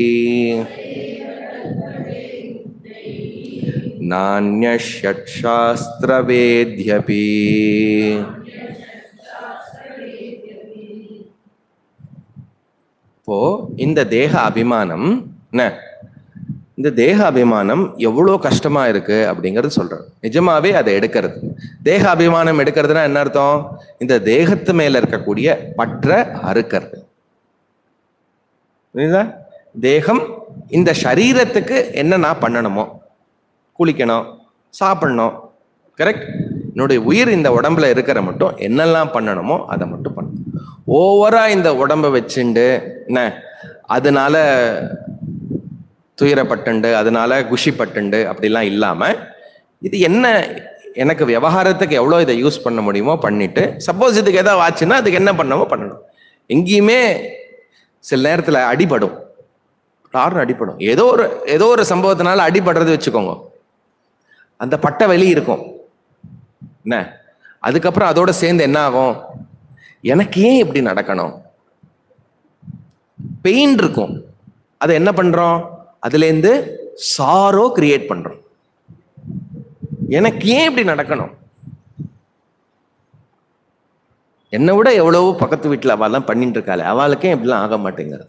नान्यषट्शास्त्रवेद्यपि. இப்போ இந்த தேக அபிமானம் என்ன, இந்த தேக அபிமானம் எவ்வளோ கஷ்டமா இருக்கு அப்படிங்கிறது சொல்றேன். நிஜமாவே அதை எடுக்கிறது, தேக அபிமானம் எடுக்கிறதுனா என்ன அர்த்தம்? இந்த தேகத்து மேல இருக்கக்கூடிய பற்ற அறுக்கிறது. புரியுதா? தேகம் இந்த சரீரத்துக்கு என்ன நான் பண்ணணுமோ, குளிக்கணும், சாப்பிடணும், கரெக்ட். என்னுடைய உயிர் இந்த உடம்புல இருக்கிற மட்டும் என்னெல்லாம் பண்ணணுமோ அதை மட்டும் பண்ணணும். ஓவரா இந்த உடம்பை வச்சுண்டு என்ன அதனால துயரப்பட்டுண்டு அதனால குஷிப்பட்டுண்டு அப்படிலாம் இல்லாம, இது என்ன எனக்கு விவகாரத்துக்கு எவ்வளோ இதை யூஸ் பண்ண முடியுமோ பண்ணிட்டு, சப்போஸ் இதுக்கு ஏதாவது ஆச்சுன்னா அதுக்கு என்ன பண்ணணுமோ பண்ணணும். எங்கேயுமே சில நேரத்தில் அடிபடும், யாரும் அடிபடும், ஏதோ ஒரு சம்பவத்தினால அடிபடுறது வச்சுக்கோங்க, அந்த பட்ட வலி இருக்கும் என்ன, அதுக்கப்புறம் அதோட சேர்ந்து என்ன ஆகும், எனக்கு ஏன் இப்படி நடக்கணும், பெயின் இருக்கும். அதை என்ன பண்றோம், அதுலேருந்து சாரோ கிரியேட் பண்றோம். எனக்கு ஏன் இப்படி நடக்கணும், என்னை விட எவ்வளவோ பக்கத்து வீட்டில் அவெல்லாம் பண்ணிட்டு இருக்காளே, அவளுக்கே இப்படிலாம் ஆக மாட்டேங்கிறது.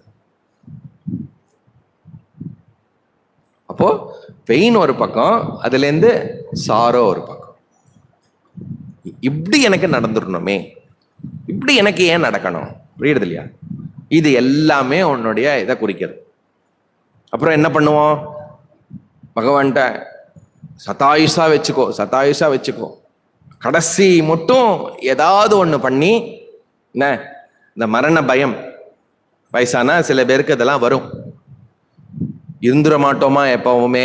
அப்போ பெயின் ஒரு பக்கம், அதுலேருந்து சாரோ ஒரு பக்கம். இப்படி எனக்கு நடந்துடணுமே, இப்படி எனக்கு ஏன் நடக்கணும், புரியுறது இல்லையா? இது எல்லாமே உன்னுடைய இதை குறிக்கிறது. அப்புறம் என்ன பண்ணுவோம், பகவான்கிட்ட சதாயுஷா வச்சுக்கோ, கடைசி மட்டும் ஏதாவது ஒன்று பண்ணி என்ன, இந்த மரண பயம் வயசானா சில பேருக்கு இதெல்லாம் வரும். இருந்துட மாட்டோமா எப்பவுமே,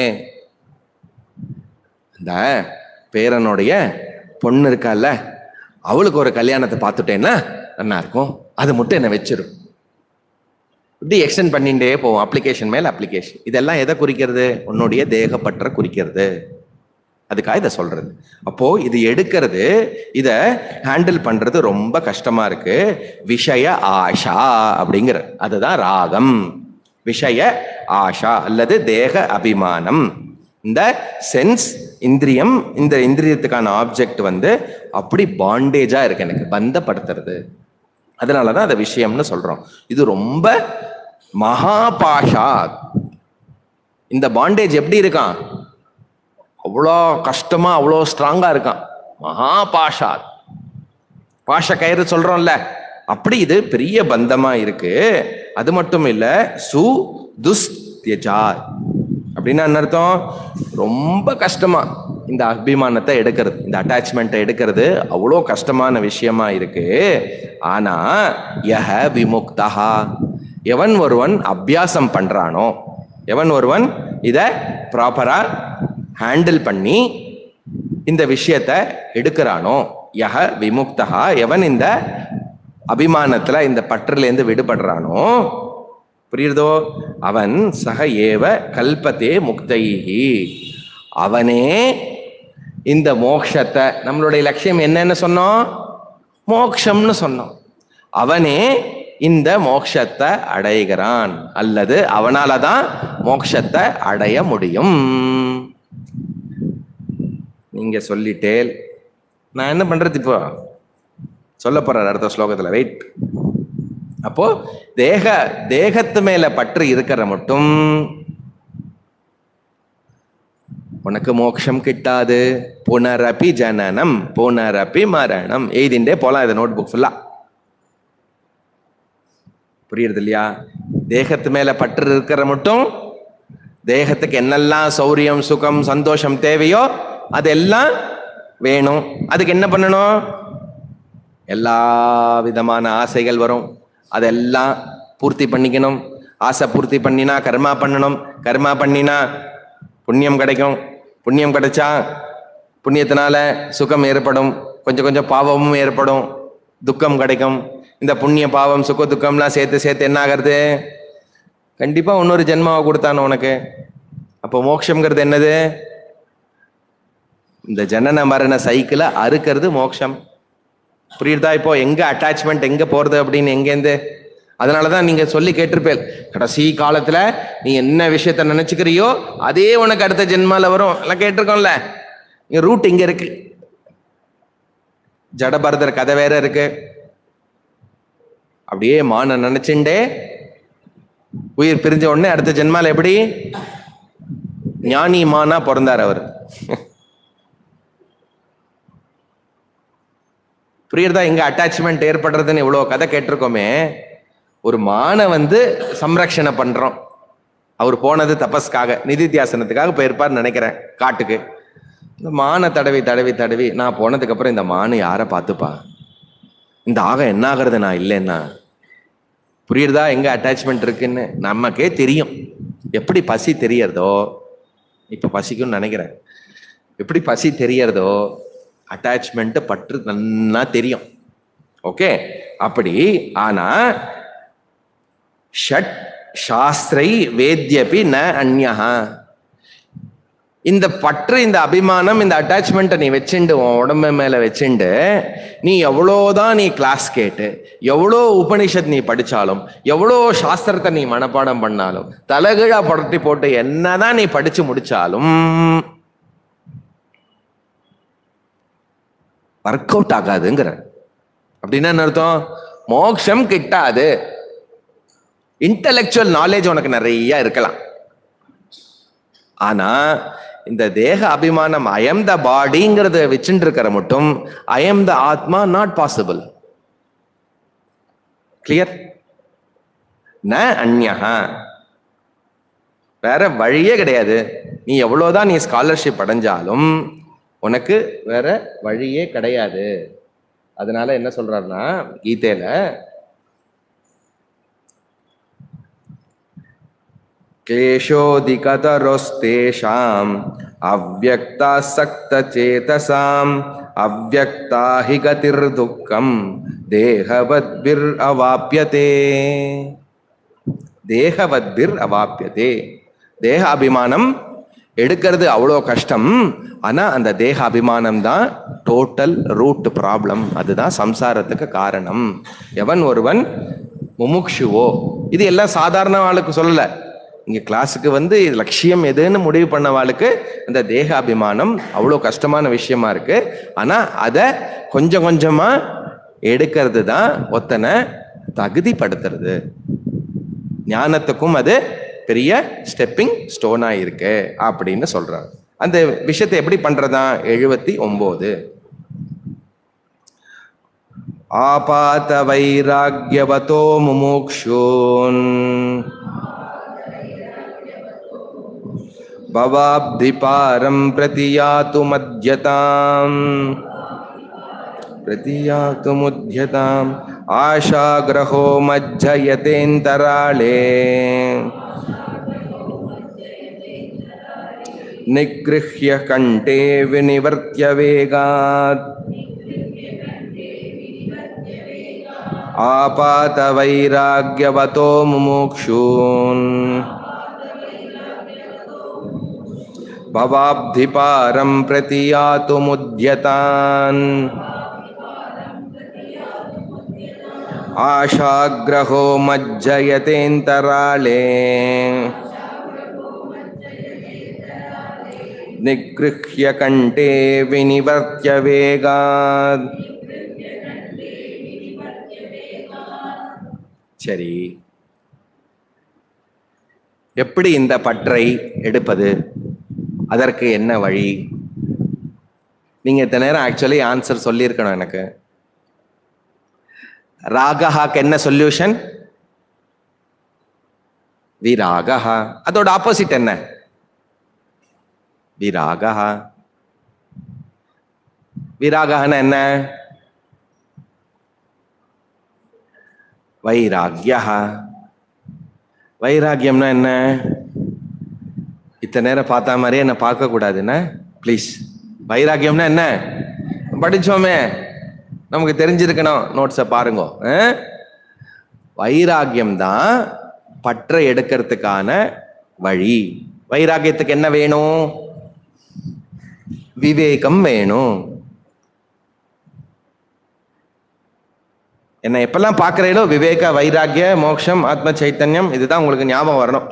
இந்த பேரனுடைய பொண்ணு இருக்கால, அவளுக்கு ஒரு கல்யாணத்தை பார்த்துட்டேன்னா நல்லா இருக்கும், அது மட்டும் என்ன வச்சிரும். இப்படி எக்ஸ்டெண்ட் பண்ணிட்டே போவோம், அப்ளிகேஷன் மேல அப்ளிகேஷன். இதெல்லாம் எதை குறிக்கிறது, உன்னுடைய தேகப்பற்ற குறிக்கிறது. அதுக்காக இதை சொல்றது. அப்போ இது எடுக்கிறது, இதை ஹேண்டில் பண்றது ரொம்ப கஷ்டமா இருக்கு. விஷய ஆஷா அப்படிங்கிற அதுதான் ராகம். விஷய ஆஷா அல்லது தேக அபிமானம். இந்த சென்ஸ் இந்திரியம், இந்த இந்திரியத்துக்கான ஆப்ஜெக்ட் அப்படி பாண்டேஜா இருக்கு, எனக்கு பந்தப்படுத்துறது. அதனாலதான் அதை விஷயம்னு சொல்றோம். இது ரொம்ப மகாபாஷா. இந்த பாண்டேஜ் எப்படி இருக்கான், அவ்வளோ கஷ்டமா அவ்வளோ ஸ்ட்ராங்கா இருக்கான். மகாபாஷா, பாஷ கயிறு சொல்றோம்ல, அப்படி இது பெரிய பந்தமா இருக்கு. அது மட்டும் இல்ல, சு துஸ்த்யஜா அப்படின்னா என்ன அர்த்தம், ரொம்ப கஷ்டமா இந்த அபிமானத்தை எடுக்கிறது, இந்த அட்டாச்மெண்ட்டை எடுக்கிறது அவ்வளோ கஷ்டமான விஷயமா இருக்கு. ஆனா யஹ விமுக்தா, எவன் ஒருவன் அபியாசம் பண்றானோ, எவன் ஒருவன் இத ப்ராப்பரா ஹேண்டில் பண்ணி இந்த விஷயத்தை எடுக்கிறானோ, யஹ விமுக்தா, எவன் இந்த அபிமானத்துல இந்த பற்றிலேருந்து விடுபடுறானோ, புரியுறதோ, அவன் சக ஏவ கல்பத்தே முக்தைஹி, அவனே இந்த மோக்ஷத்தை, நம்மளுடைய லட்சியம் என்னன்னு சொன்னோம், மோக்ஷம்னு சொன்னோம், அவனே இந்த மோக்ஷத்தை அடைகிறான், அல்லது அவனாலதான் மோக்ஷத்தை அடைய முடியும். நீங்க சொல்லிட்டேல், நான் என்ன பண்றது இப்போ சொல்ல போறார் அடுத்த ஸ்லோகத்துல, வெயிட். அப்போ தேகத்து மேல பற்று இருக்கிற மட்டும் உனக்கு மோட்சம் கிட்டாது. புனரபி ஜனனம் புனரபி மரணம் எழுதிண்டே போலாம் இதை நோட் புக் ஃபுல்லா. புரியுறது இல்லையா? தேகத்து மேல பற்று இருக்கிற மட்டும் தேகத்துக்கு என்னெல்லாம் சௌரியம் சுகம் சந்தோஷம் தேவையோ அதெல்லாம் வேணும். அதுக்கு என்ன பண்ணணும்? எல்லா விதமான ஆசைகள் வரும், அதெல்லாம் பூர்த்தி பண்ணிக்கணும். ஆசை பூர்த்தி பண்ணினா கர்மா பண்ணணும், கர்மா பண்ணினா புண்ணியம் கிடைக்கும், புண்ணியம் கிடைச்சா புண்ணியத்தினால சுகம் ஏற்படும், கொஞ்சம் கொஞ்சம் பாவமும் ஏற்படும், துக்கம் கிடைக்கும். இந்த புண்ணிய பாவம் சுக துக்கம்லாம் சேர்த்து சேர்த்து என்ன ஆகிறது? கண்டிப்பா இன்னொரு ஜென்மாவை கொடுத்தானோ உனக்கு. அப்போ மோட்சம்ங்கிறது என்னது? இந்த ஜனன மரண சைக்கிளை அறுக்கிறது மோட்சம். புரியுதா? இப்போ எங்க அட்டாச்மெண்ட் எங்க போறது அப்படின்னு எங்கேருந்து? அதனாலதான் நீங்க சொல்லி கேட்டிருப்பேன், கடைசி காலத்துல நீ என்ன விஷயத்த நினைச்சுக்கிறியோ அதே உனக்கு அடுத்த ஜென்மால வரும் எல்லாம் கேட்டிருக்கோம்ல. இங்க ரூட் இங்க இருக்கு. ஜடபரதர் கதை வேற இருக்கு. அப்படியே மான நினைச்சுண்டே உயிர் பிரிஞ்ச உடனே அடுத்த ஜென்மால எப்படி ஞானி மானா பிறந்தார் அவர். புரியுறதா? எங்க அட்டாச்மெண்ட் ஏற்படுறதுன்னு இவ்வளவு கதை கேட்டிருக்கோமே. ஒரு மான வந்து சம்ரக்ஷணை பண்றோம். அவர் போனது தபஸ்காக, நிதித்தியாசனத்துக்காக போயிருப்பார் நினைக்கிறேன் காட்டுக்கு. இந்த மானை தடவி தடவி தடவி, நான் போனதுக்கு அப்புறம் இந்த மானு யாரை பார்த்துப்பா, இந்த ஆகம் என்ன ஆகிறது நான் இல்லைன்னா. புரியுறதா எங்க அட்டாச்மெண்ட் இருக்குன்னு? நமக்கே தெரியும். எப்படி பசி தெரியறதோ, இப்ப பசிக்கும்னு நினைக்கிறேன், எப்படி பசி தெரியறதோ அட்டாச்மெண்ட் பற்று நல்லா தெரியும். ஓகே, அப்படி. ஆனா ஷட் சாஸ்திரை வேத்யபி ந அந்யஹா. இந்த பற்று, இந்த அபிமானம், இந்த அட்டாச்மெண்ட்டை நீ வச்சுண்டு உன் உடம்பு மேல வச்சுண்டு நீ எவ்வளோதான் நீ கிளாஸ் கேட்டு, எவ்வளோ உபனிஷத் நீ படிச்சாலும், எவ்வளோ சாஸ்திரத்தை நீ மனப்பாடம் பண்ணாலும், தலைகீழா புரட்டி போட்டு என்னதான் நீ படிச்சு முடிச்சாலும் ஒர்க் அவுட் ஆகாதுங்கிற. அப்படின்னா என்ன அர்த்தம்? மோட்சம் கிட்டாது. இன்டலெக்சுவல் நாலேஜ் உனக்கு நிறைய இருக்கலாம், ஆனா இந்த தேக அபிமானம் ஐ எம் த பாடிங்கிறத வச்சுட்டு இருக்கிற மட்டும் ஐ எம் த ஆத்மா நாட் பாசிபிள். கிளியர்? ந அந்யஹா, வேற வழியே கிடையாது. நீ எவ்வளவுதான் நீ ஸ்காலர்ஷிப் அடைஞ்சாலும் உனக்கு வேற வழியே கிடையாது. அதனால என்ன சொல்றாருன்னா கீதையில, क्लेशोऽधिकतरोस्तेषाम् अव्यक्तासक्तचेतसाम् अव्यक्ता हि गतिर्दुःखम् देहवद्भिरवाप्यते. தேகவத்பிர் தேக அபிமானம் எடுக்கிறது அவ்வளோ கஷ்டம். ஆனா அந்த தேக அபிமானம் தான் டோட்டல் ரூட் ப்ராப்ளம். அதுதான் சம்சாரத்துக்கு காரணம். எவன் ஒருவன் முமுக்ஷுவோ, இது எல்லாம் சாதாரண ஆளுக்கு சொல்லல, இங்க கிளாஸுக்கு வந்து லட்சியம் எதுன்னு முடிவு பண்ணவாளுக்கு அந்த தேக அபிமானம் அவ்வளோ கஷ்டமான விஷயமா இருக்கு. ஆனா அதை கொஞ்சம் கொஞ்சமா எடுக்கிறது தான் ஒத்தனை தகுதிப்படுத்துறது. ஞானத்துக்கும் அது பெரிய ஸ்டெப்பிங் ஸ்டோனா இருக்கு அப்படின்னு சொல்றாங்க. அந்த விஷயத்தை எப்படி பண்றதா? 79 ஆபாத வைராக்யவதோ முமுக்ஷூன் பவாப்தி பாரம் பிரதியாத்து மத்யதாம் பிரதியாத்துமுத்யதாம் ஆஷாக்ரஹோ மஜ்ஜயதேந்தராளே நிக்ருஹ்ய கண்டே விநிவர்த்ய வேகாத் ஆபாத வைராக்யவதோ முமுக்ஷூன் பவாப்தி பாரம் பிரதியாத்துமுத்யதான் ஆஷாக்ரஹோ மஜ்ஜயதேந்தராளே நிக்ருஹ்ய கண்டே விநிவர்த்ய வேகாத். சரி, எப்படி இந்த பற்றை எடுப்பது? அதற்கு என்ன வழி? நீங்க இத்தனை நேரம் ஆக்சுவலி ஆன்சர் சொல்லியிருக்கணும் எனக்கு. ராகஹாக்கு என்ன சொல்யூஷன்? விராகஹா. அதோட ஆப்போசிட் என்ன? விராகஹா. விராகஹனா என்ன? வைராக்யஹா. வைராகியம்னா என்ன? இத்தனை நேரம் பார்த்தா மாதிரியே என்ன பார்க்க கூடாதுன்னா ப்ளீஸ் வைராக்கியம்னா என்ன படிச்சோமே, நமக்கு தெரிஞ்சிருக்கணும். நோட்ஸை பாருங்க. வைராக்கியம் தான் பற்றை எடுக்கிறதுக்கான வழி. வைராக்கியத்துக்கு என்ன வேணும்? விவேகம் வேணும். என்ன எப்பெல்லாம் பார்க்கிறீங்களோ விவேக, வைராக்கிய, மோட்சம், ஆத்ம சைத்தன்யம், இதுதான் உங்களுக்கு ஞாபகம் வரணும்.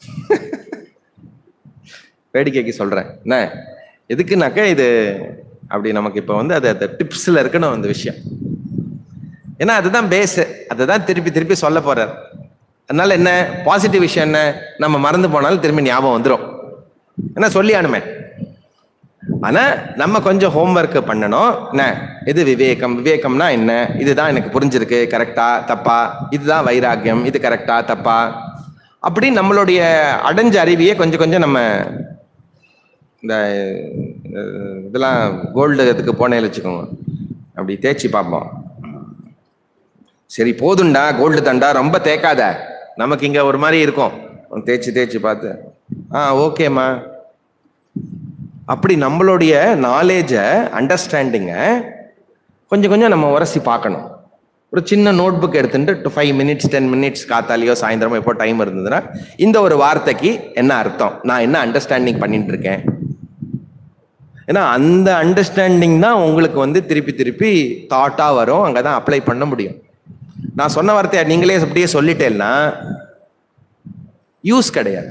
வேடிக்கைக்கு சொல்றேன். என்ன எதுக்குனாக்க இது அப்படி நமக்கு இப்போ வந்து அது டிப்ஸ்ல இருக்கணும் அந்த விஷயம். ஏன்னா அதுதான் பேஸ், அதுதான் திருப்பி திருப்பி சொல்ல போறார். அதனால என்ன பாசிட்டிவ் விஷயம் என்ன, நம்ம மறந்து போனாலும் திரும்பி ஞாபகம் வந்துடும். ஏன்னா சொல்லி ஆனுமே. ஆனா நம்ம கொஞ்சம் ஹோம்ஒர்க் பண்ணணும். என்ன இது விவேகம், விவேகம்னா என்ன, இதுதான் எனக்கு புரிஞ்சிருக்கு, கரெக்டா தப்பா, இதுதான் வைராக்கியம், இது கரெக்டா தப்பா, அப்படி நம்மளுடைய அடைஞ்ச அறிவியை கொஞ்சம் கொஞ்சம் நம்ம இந்த இதெல்லாம் கோல்டு இதுக்கு போனேன்னு வச்சுக்கோங்க, அப்படி தேய்ச்சி பார்ப்போம். சரி போதுண்டா கோல்டு தண்டா, ரொம்ப தேய்க்காத, நமக்கு இங்க ஒரு மாதிரி இருக்கும், தேய்ச்சி தேய்ச்சி பார்த்து ஓகேம்மா. அப்படி நம்மளுடைய நாலேஜை, அண்டர்ஸ்டாண்டிங்கை கொஞ்சம் கொஞ்சம் நம்ம உரசி பார்க்கணும். ஒரு சின்ன நோட் புக் எடுத்துட்டு 5 மினிட்ஸ் 10 மினிட்ஸ் காத்தாலேயோ சாயந்தரமோ எப்போ டைம் இருந்ததுன்னா இந்த ஒரு வார்த்தைக்கு என்ன அர்த்தம், நான் என்ன அண்டர்ஸ்டாண்டிங் பண்ணிட்டு இருக்கேன். ஏன்னா அந்த அண்டர்ஸ்டாண்டிங் தான் உங்களுக்கு வந்து திருப்பி திருப்பி தாட்டா வரும், அங்கதான் அப்ளை பண்ண முடியும். நான் சொன்ன வார்த்தையை நீங்களே அப்படியே சொல்லிட்டேன்னா யூஸ் கிடையாது.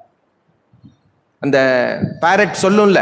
அந்த பேரட் சொல்லும்ல,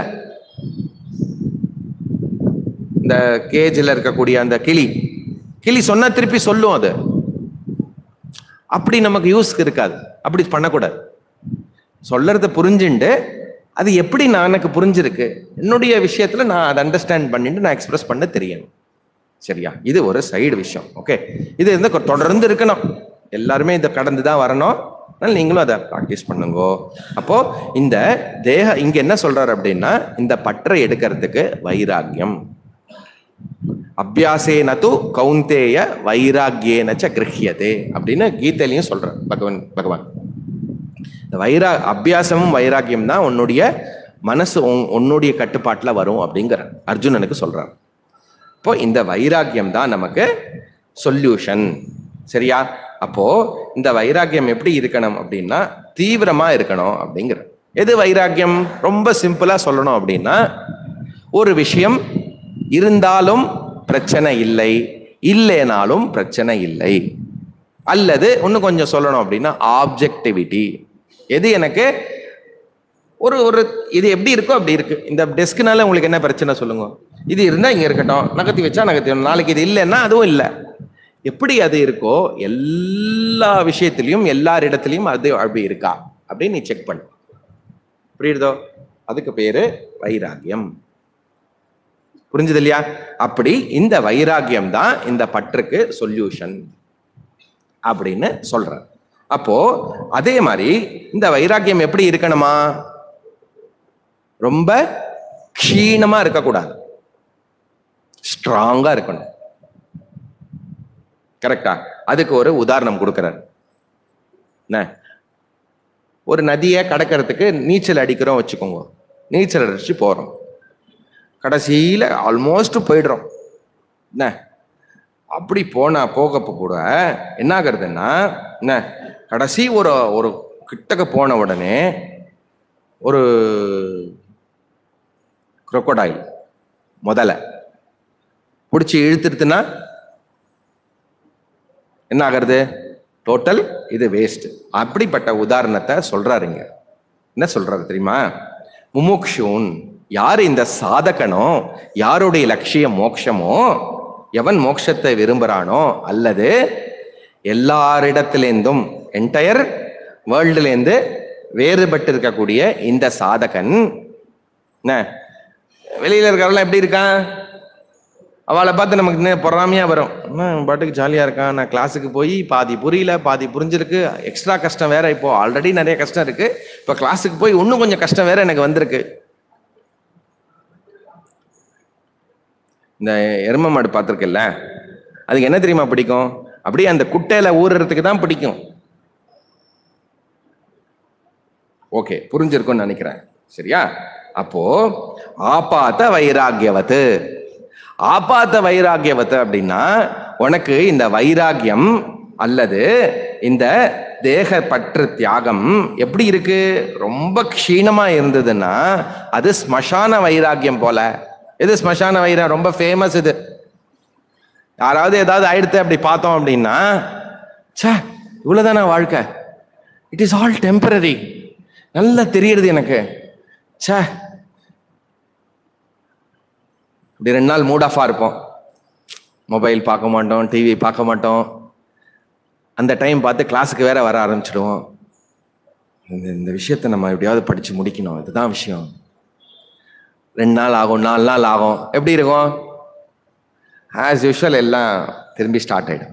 இந்த கேஜில் இருக்கக்கூடிய அந்த கிளி சொன்னா திருப்பி சொல்லும், அது அப்படி நமக்கு யூஸ் இருக்காது. அப்படி பண்ணக்கூடாது. சொல்லறத புரிஞ்சுண்டு அது எப்படி நான் எனக்கு புரிஞ்சிருக்கு, என்னுடைய விஷயத்துல நான் அதை அண்டர்ஸ்டாண்ட் பண்ணிட்டு நான் எக்ஸ்பிரஸ் பண்ண தெரியணும். சரியா? இது ஒரு சைடு விஷயம். ஓகே, இது வந்து தொடர்ந்து இருக்கணும். எல்லாருமே இதை கடந்து தான் வரணும். அதனால நீங்களும் அதை ப்ராக்டிஸ் பண்ணுங்க. அப்போ இந்த தேக இங்க என்ன சொல்றாரு அப்படின்னா, இந்த பற்றை எடுக்கிறதுக்கு வைராக்கியம். அபியாசேனது கௌந்தேய வைராக்கியேனச்ச கிரஹ்யதே அப்படின்னு கீதையிலையும் சொல்றார் பகவான். இந்த அபியாசமும் வைராக்கியம் தான் உன்னுடைய மனசு உன்னுடைய கட்டுப்பாட்டுல வரும் அப்படிங்கிற அர்ஜுனனுக்கு சொல்றார். இப்போ இந்த வைராக்கியம் தான் நமக்கு சொல்யூஷன். சரியா? அப்போ இந்த வைராக்கியம் எப்படி இருக்கணும் அப்படின்னா தீவிரமா இருக்கணும் அப்படிங்கிற. எது வைராக்கியம்? ரொம்ப சிம்பிளா சொல்லணும் அப்படின்னா, ஒரு விஷயம் இருந்தாலும் பிரச்சனை இல்லை, இல்லைனாலும் பிரச்சனை இல்லை. அல்லது இன்னும் கொஞ்சம் சொல்லணும் அப்படின்னா ஆப்ஜெக்டிவிட்டி. எது எனக்கு ஒரு ஒரு இது எப்படி இருக்கோ அப்படி இருக்கு. இந்த டெஸ்க்னால உங்களுக்கு என்ன பிரச்சனை சொல்லுங்க? இது இருந்தா இங்க இருக்கட்டும், நகர்த்தி வச்சா நகர்த்தி, நாளைக்கு இது இல்லைன்னா அதுவும் இல்லை. எப்படி அது இருக்கோ எல்லா விஷயத்திலையும் எல்லாரிடத்திலையும் அது அப்படி இருக்கா அப்படின்னு நீ செக் பண்ணு. புரியுதோ? அதுக்கு பேரு வைராக்கியம். புரிஞ்சுது இல்லையா? அப்படி இந்த வைராக்கியம் தான் இந்த பற்றுக்கு சொல்யூஷன் அப்படின்னு சொல்ற. அப்போ அதே மாதிரி இந்த வைராக்கியம் எப்படி இருக்கணுமா? ரொம்ப க்ஷீணமா இருக்கக்கூடாது, ஸ்ட்ராங்கா இருக்கணும். கரெக்டா? அதுக்கு ஒரு உதாரணம் கொடுக்கிறார். ஒரு நதியை கடக்கிறதுக்கு நீச்சல் அடிக்கிறோம் வச்சுக்கோங்க. நீச்சல் அடிச்சு போறோம், கடைசியில ஆல்மோஸ்ட் போயிடுறோம். என்ன அப்படி போகப்ப கூட என்ன ஆகுறதுன்னா, என்ன கடைசி ஒரு ஒரு கிட்டக்க போன உடனே ஒரு crocodile முதல்ல பிடிச்சி இழுத்துருத்துன்னா என்ன ஆகிறது? டோட்டல் இது வேஸ்ட். அப்படிப்பட்ட உதாரணத்தை சொல்றாருங்க. என்ன சொல்றாரு தெரியுமா? முமுக்ஷூன், யாரு இந்த சாதகனோ, யாருடைய லட்சியம் மோட்சமோ, எவன் மோட்சத்தை விரும்புறானோ, அல்லது எல்லாரிடத்திலேருந்தும் என்டையர் வேர்ல்டுலேருந்து வேறுபட்டு இருக்கக்கூடிய இந்த சாதகன், என்ன வெளியில இருக்கிறவெல்லாம் எப்படி இருக்கான்? அவளை பார்த்து நமக்கு இன்னும் பொறாமையா வரும். பாட்டுக்கு ஜாலியா இருக்கான், நான் கிளாஸுக்கு போய் பாதி புரியல பாதி புரிஞ்சிருக்கு, எக்ஸ்ட்ரா கஷ்டம் வேற, இப்போ ஆல்ரெடி நிறைய கஷ்டம் இருக்கு, இப்போ கிளாஸுக்கு போய் இன்னும் கொஞ்சம் கஷ்டம் வேற எனக்கு வந்திருக்கு. இந்த எரும மாடு பார்த்துருக்குல்ல, அதுக்கு என்ன தெரியுமா பிடிக்கும்? அப்படியே அந்த குட்டையில ஊறுறதுக்கு தான் பிடிக்கும். ஓகே, புரிஞ்சிருக்கும்னு நினைக்கிறேன். சரியா? அப்போ ஆபாத்த வைராகியவத்து. ஆபாத்த வைராகியவத்து அப்படின்னா உனக்கு இந்த வைராகியம் அல்லது இந்த தேக பற்று தியாகம் எப்படி இருக்கு? ரொம்ப க்ஷீணமா இருந்ததுன்னா அது ஸ்மசான வைராகியம் போல. இது ஸ்மசான வைராகியம் ரொம்ப ஃபேமஸ். இது யாராவது ஏதாவது ஆயிடுத்து அப்படி பார்த்தோம் அப்படின்னா, சே இவ்வளவுதானா வாழ்க்கை, இட் இஸ் ஆல் டெம்பரரி, நல்லா தெரியுது எனக்கு, சே இப்படி 2 நாள் மூட் ஆஃபா இருப்போம். மொபைல் பார்க்க மாட்டோம், டிவி பார்க்க மாட்டோம். அந்த டைம் பார்த்து கிளாஸுக்கு வேற வர ஆரம்பிச்சிடுவோம். இந்த விஷயத்தை நம்ம எப்படியாவது படிச்சு முடிக்கணும், இதுதான் விஷயம். 2 நாள் ஆகும், 4 நாள் ஆகும். எப்படி இருக்கும்? ஆஸ் யூஷுவல் எல்லாம் திரும்பி ஸ்டார்ட் ஆயிடும்.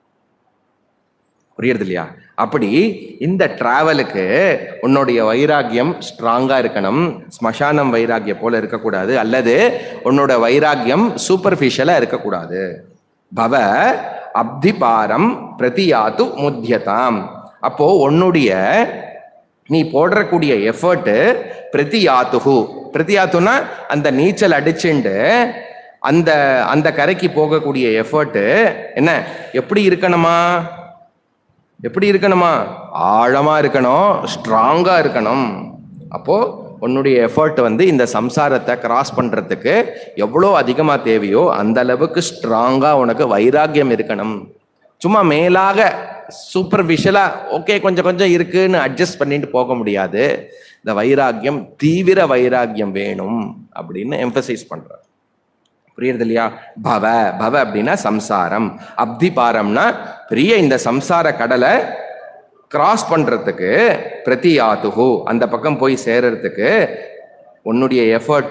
புரியுறது இல்லையா? அப்படி இந்த டிராவலுக்கு உன்னுடைய வைராகியம் ஸ்ட்ராங்கா இருக்கணும். ஸ்மசானம் வைராகியம் போல இருக்கக்கூடாது, அல்லது உன்னோட வைராகியம் சூப்பர்ஃபிஷியலா இருக்கக்கூடாது. பவ அப்திபாரம் பிரதியாது முத்தியதாம். அப்போ உன்னுடைய நீ போடக்கூடிய எஃபர்ட் பிரதியாத்துகு. பிரதியாத்துனா அந்த நீச்சல் அடிச்சுண்டு அந்த அந்த கரைக்கு போகக்கூடிய எஃபர்ட் என்ன எப்படி இருக்கணுமா? எப்படி இருக்கணுமா? ஆழமா இருக்கணும், ஸ்ட்ராங்கா இருக்கணும். அப்போ உன்னுடைய எஃபர்ட் இந்த சம்சாரத்தை கிராஸ் பண்றதுக்கு எவ்வளோ அதிகமா தேவையோ அந்த அளவுக்கு ஸ்ட்ராங்கா உனக்கு வைராகியம் இருக்கணும். சும்மா மேலாக சூப்பர்ஃபிஷியலா ஓகே கொஞ்சம் கொஞ்சம் இருக்குன்னு அட்ஜஸ்ட் பண்ணிட்டு போக முடியாது. இந்த வைராகியம் தீவிர வைராகியம் வேணும் அப்படின்னு எம்பசைஸ் பண்ற. புரியுறது இல்லையா? பவ பவ அப்படின்னா சம்சாரம், அப்திபாரம்னா பெரிய இந்த சம்சார கடலை கிராஸ் பண்றதுக்கு, பிரதியாத்துகு அந்த பக்கம் போய் சேர்றதுக்கு உன்னுடைய எஃபர்ட்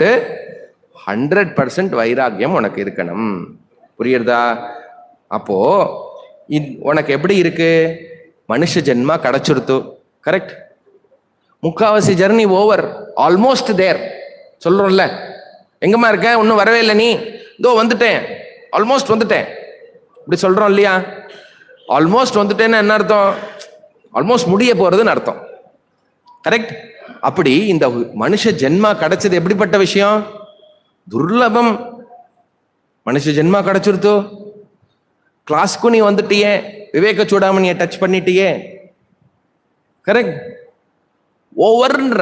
100% வைராகியம் உனக்கு இருக்கணும். புரியுறதா? அப்போ உனக்கு எப்படி இருக்கு? மனுஷ ஜென்மா கிடைச்சிருத்து, கரெக்ட்? முக்காவாசி ஜர்னி ஓவர், ஆல்மோஸ்ட் தேர் சொல்றோம்ல. எங்கம்மா இருக்க? இன்னும் வரவே இல்லை, நீ இதோ வந்துட்டேன், ஆல்மோஸ்ட் வந்துட்டேன் இப்படி சொல்றோம் இல்லையா? ஆல்மோஸ்ட் வந்துட்டேன்னு என்ன அர்த்தம்? ஆல்மோஸ்ட் முடிய போறதுன்னு அர்த்தம், கரெக்ட்? அப்படி இந்த மனுஷ ஜென்மா கிடைச்சது எப்படிப்பட்ட விஷயம்? துர்லபம். மனுஷ ஜென்மா கிடைச்சிருத்தோ, கிளாஸ்க்கு நீ வந்துட்டியே, விவேக சூடாமணியை டச் பண்ணிட்டியே, கரெக்ட்? ஓவர்ன்ற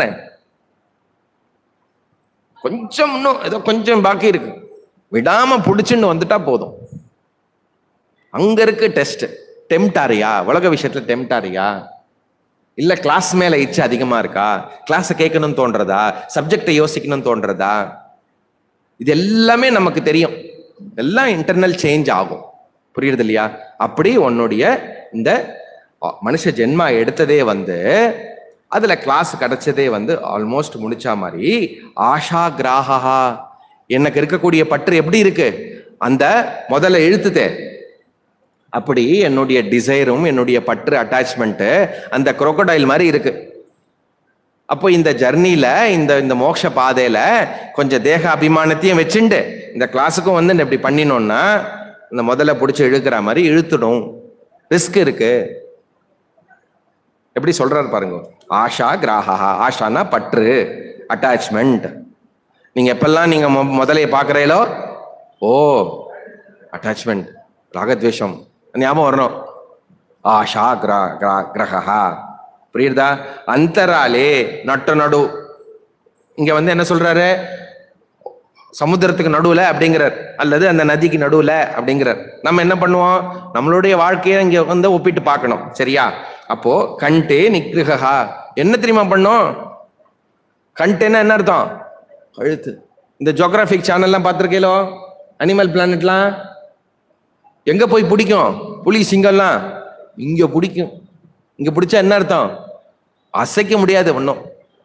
கொஞ்சம் இன்னும் ஏதோ கொஞ்சம் பாக்கி இருக்கு, விடாம புடிச்சுன்னு வந்துட்டா போதும். அங்க இருக்கு டெஸ்ட். டெம்ட் ஆறியா? உலக விஷயத்துல டெம்ட் ஆறியா? இல்ல கிளாஸ் மேல இச்சை அதிகமா இருக்கா? கிளாஸை கேட்கணும்னு தோன்றதா? சப்ஜெக்டை யோசிக்கணும்னு தோன்றதா? இது எல்லாமே நமக்கு தெரியும், எல்லாம் இன்டர்னல் சேஞ்ச் ஆகும். புரியுறது இல்லையா? அப்படி உன்னுடைய இந்த மனுஷ ஜென்மா எடுத்ததே அதுல கிளாஸ் கிடைச்சதே ஆல்மோஸ்ட் முடிச்சா மாதிரி. ஆஷா கிராகா, எனக்கு இருக்கக்கூடிய பற்று எப்படி இருக்கு? அந்த முதல்ல இழுத்துதே, அப்படி என்னுடைய டிசைரும் என்னுடைய பற்று அட்டாச்மெண்ட் அந்த குரோக்கடைல் மாதிரி இருக்கு. அப்போ இந்த ஜர்னில இந்த மோட்ச பாதையில கொஞ்சம் தேக அபிமானத்தையும் வச்சுண்டு இந்த கிளாஸுக்கும் இப்படி பண்ணினோம்னா இந்த முதல்ல பிடிச்சி இழுக்கிற மாதிரி இழுத்துடும், ரிஸ்க் இருக்கு. எப்படி சொல்றாரு பாருங்க. ஆஷா கிராகா, ஆஷானா பற்று, அட்டாச்மெண்ட். நீங்க எப்பெல்லாம் நீங்க முதலைய பாக்குறீங்களோ, ஓ அட்டாச்மெண்ட், ராகத்வேஷம் ஞாபகம் வரணும். ஆஷா கிரகா, புரியுதா? அந்தராலே நட்டு நடு. இங்க என்ன சொல்றாரு? சமுத்திரத்துக்கு நடுவுல அப்படிங்கிறார், அல்லது அந்த நதிக்கு நடுவுல அப்படிங்கிறார். நம்ம என்ன பண்ணுவோம்? நம்மளுடைய வாழ்க்கையை இங்க ஒப்பிட்டு பார்க்கணும், சரியா? அப்போ கண்டே நிகிரகா என்ன தெரியுமா பண்ணும்? கண்டேன்னா என்ன அர்த்தம்? கழுத்து. இந்த ஜியோகிராபிக் சேனல்லாம் பார்த்துருக்கீங்களோ, அனிமல் பிளானட்லாம் எங்க போய் பிடிக்கும்? புலி சிங்கம்லாம் இங்க பிடிக்கும். இங்க பிடிச்சா என்ன அர்த்தம்? அசைக்க முடியாது, ஒன்றும்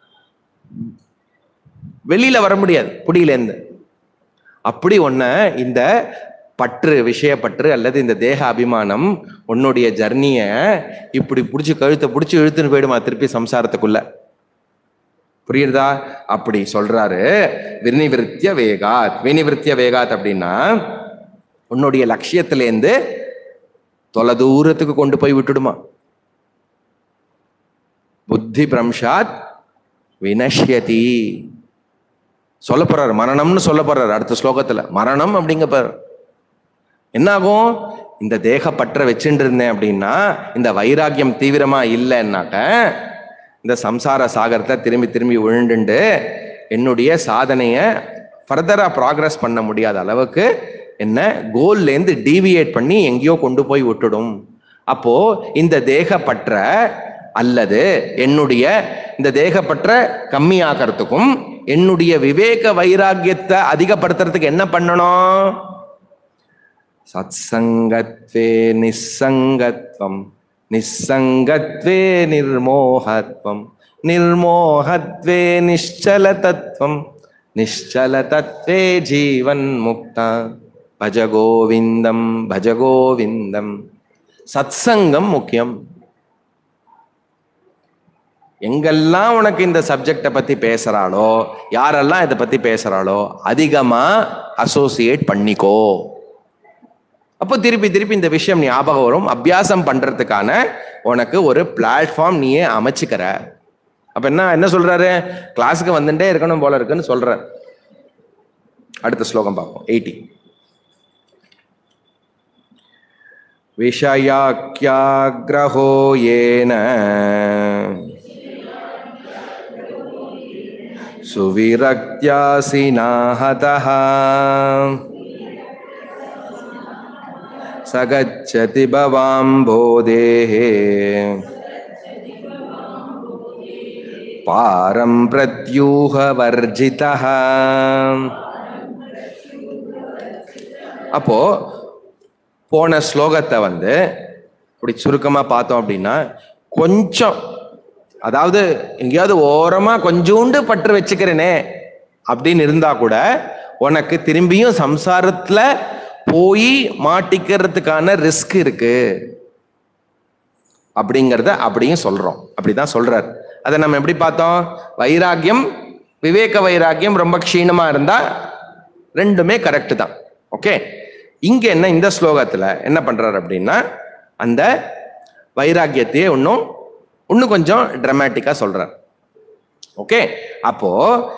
வெளியில வர முடியாது புடியில இருந்து. அப்படி இந்த பற்று, விஷயப்பற்று அல்லது இந்த தேக அபிமானம் உன்னுடைய ஜர்னிய இப்படி பிடிச்சி கழுத்தை பிடிச்சி இழுத்துன்னு போயிடுமா திருப்பி சம்சாரத்துக்குள்ள. புரியுறதா? அப்படி சொல்றாரு. வினிவிருத்திய வேகாத். வினிவிருத்திய வேகாத் அப்படின்னா உன்னுடைய லட்சியத்திலேருந்து தொலை தூரத்துக்கு கொண்டு போய் விட்டுடுமா. புத்தி பிரம்ஷாத் வினஷ்யதி. சொல்ல போறாரு, மரணம்னு சொல்ல போறாரு அடுத்த ஸ்லோகத்துல. மரணம் அப்படிங்க பாரு என்ன ஆகும்? இந்த தேகப்பற்ற வச்சுட்டு இருந்தேன் அப்படின்னா, இந்த வைராக்கியம் தீவிரமா இல்லைன்னாக்க இந்த சம்சார சாகரத்தை திரும்பி திரும்பி விழுண்டுண்டு என்னுடைய சாதனையை ஃபர்தரா ப்ராக்ரஸ் பண்ண முடியாத அளவுக்கு என்ன கோல்லேருந்து டீவியேட் பண்ணி எங்கேயோ கொண்டு போய் விட்டுடும். அப்போ இந்த தேகப்பற்ற அல்லது என்னுடைய இந்த தேகப்பற்ற கம்மியாகிறதுக்கும் என்னுடைய விவேக வைராக்கியத்தை அதிகப்படுத்துறதுக்கு என்ன பண்ணணும்? சத்சங்கத்வே நிஸ்ஸங்கத்வம், நிஸ்ஸங்கத்வே நிர்மோகத்வம், நிர்மோகத்வே நிಶ್ಚಲ தத்துவம், நிಶ್ಚல தத்வே ஜீவன் முக்தா. பஜ கோவிந்தம் பஜ கோவிந்தம். சத்சங்கம் முக்கியம். எங்கெல்லாம் உனக்கு இந்த சப்ஜெக்டை பத்தி பேசுறாளோ, யாரெல்லாம் இதை பத்தி பேசுறாளோ அதிகமா அசோசியேட் பண்ணிக்கோ. அப்போ திருப்பி திருப்பி இந்த விஷயம் ஞாபகம் வரும். அபியாசம் பண்றதுக்கான உனக்கு ஒரு பிளாட்ஃபார்ம் நீயே அமைச்சுக்கிற. அப்ப என்ன சொல்றாரு? கிளாஸுக்கு வந்துட்டே இருக்கணும் போல இருக்குன்னு சொல்றாரு. அடுத்த ஸ்லோகம் பார்ப்போம். 80. விஷயாக்யாக்ரஹோ ஏன சுவிரக்த்யாசினாஹதஹ சகச்சதி பவாம்போதேஹ பாரம் பிரத்யூஹ வர்ஜிதஹ. அப்போ போன ஸ்லோகத்தை இப்படி சுருக்கமா பார்த்தோம் அப்படின்னா, கொஞ்சம் அதாவது எங்கேயாவது ஓரமா கொஞ்சோண்டு பற்று வச்சுக்கிறேனே அப்படின்னு இருந்தா கூட உனக்கு திரும்பியும் சம்சாரத்துல போய் மாட்டிக்கிறதுக்கான ரிஸ்க் இருக்கு அப்படிங்கிறத அப்படியும் சொல்றோம். அப்படிதான் சொல்றாரு. அதை நம்ம எப்படி பார்த்தோம்? வைராக்கியம், விவேக வைராக்கியம் ரொம்ப க்ஷீணமா இருந்தா ரெண்டுமே கரெக்ட் தான். ஓகே, இங்க என்ன இந்த ஸ்லோகத்துல என்ன பண்றாரு அப்படின்னா, அந்த வைராக்கியத்தையே இன்னும் கொஞ்சம் டிராமாட்டிக்கா சொல்றார். ஓகே, அப்போ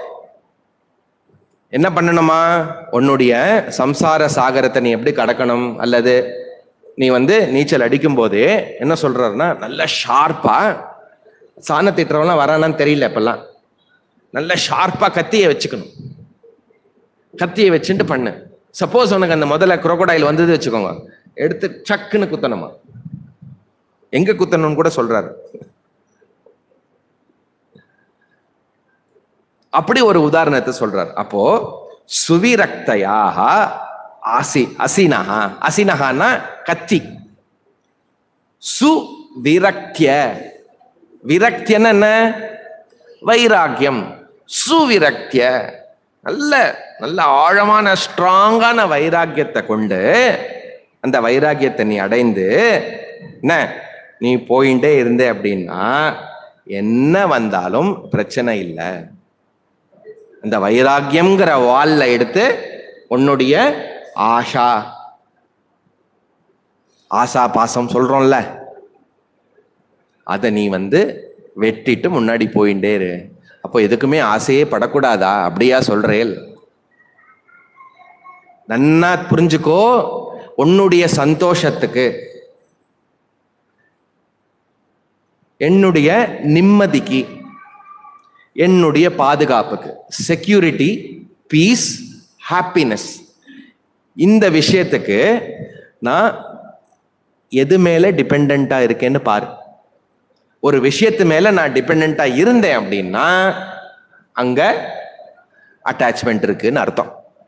என்ன பண்ணணுமா? உன்னுடைய சம்சார சாகரத்தை நீ எப்படி கடக்கணும், அல்லது நீ நீச்சல் அடிக்கும் போதே என்ன சொல்றாருன்னா, நல்ல ஷார்ப்பா, சாண திட்டுறவெல்லாம் வரானான்னு தெரியல இப்பெல்லாம், நல்ல ஷார்ப்பா கத்தியை வச்சுக்கணும். கத்தியை வச்சுட்டு பண்ணு. சப்போஸ் உனக்கு அந்த முதல்ல குரோக்கோடைல் வந்தது வச்சுக்கோங்க, எடுத்து சக்குன்னு குத்தணுமா. எங்க குத்தணும்னு கூட சொல்றாரு. அப்படி ஒரு உதாரணத்தை சொல்றார். அப்போ சுவிரக்தையாக அசினஹா, அசினஹான்னா கத்தி. சுவிரக்திய, விரக்தியன்னு என்ன? வைராக்கியம். சுவிரக்திய நல்ல நல்ல ஆழமான ஸ்ட்ராங்கான வைராக்கியத்தை கொண்டு அந்த வைராக்கியத்தை நீ அடைந்து என்ன நீ போயிட்டே இருந்தே அப்படின்னா என்ன வந்தாலும் பிரச்சனை இல்லை. அந்த வைராக்கியம்ங்கிற வால்ல எடுத்து உன்னுடைய ஆசா பாசம் சொல்றோம்ல, அதை நீ வெட்டிட்டு முன்னாடி போயிட்டே இரு. அப்போ எதுக்குமே ஆசையே படக்கூடாதா? அப்படியா சொல்றேன்? நன்னா புரிஞ்சுக்கோ. உன்னுடைய சந்தோஷத்துக்கு, என்னுடைய நிம்மதிக்கு, என்னுடைய பாதுகாப்புக்கு, செக்யூரிட்டி, பீஸ், ஹாப்பினஸ், இந்த விஷயத்துக்கு நான் எது மேல டிபெண்டா இருக்கேன்னு பாரு. ஒரு விஷயத்து மேல நான் டிபெண்டா இருந்தேன் அப்படின்னா அங்க அட்டாச்மெண்ட் இருக்குன்னு அர்த்தம்.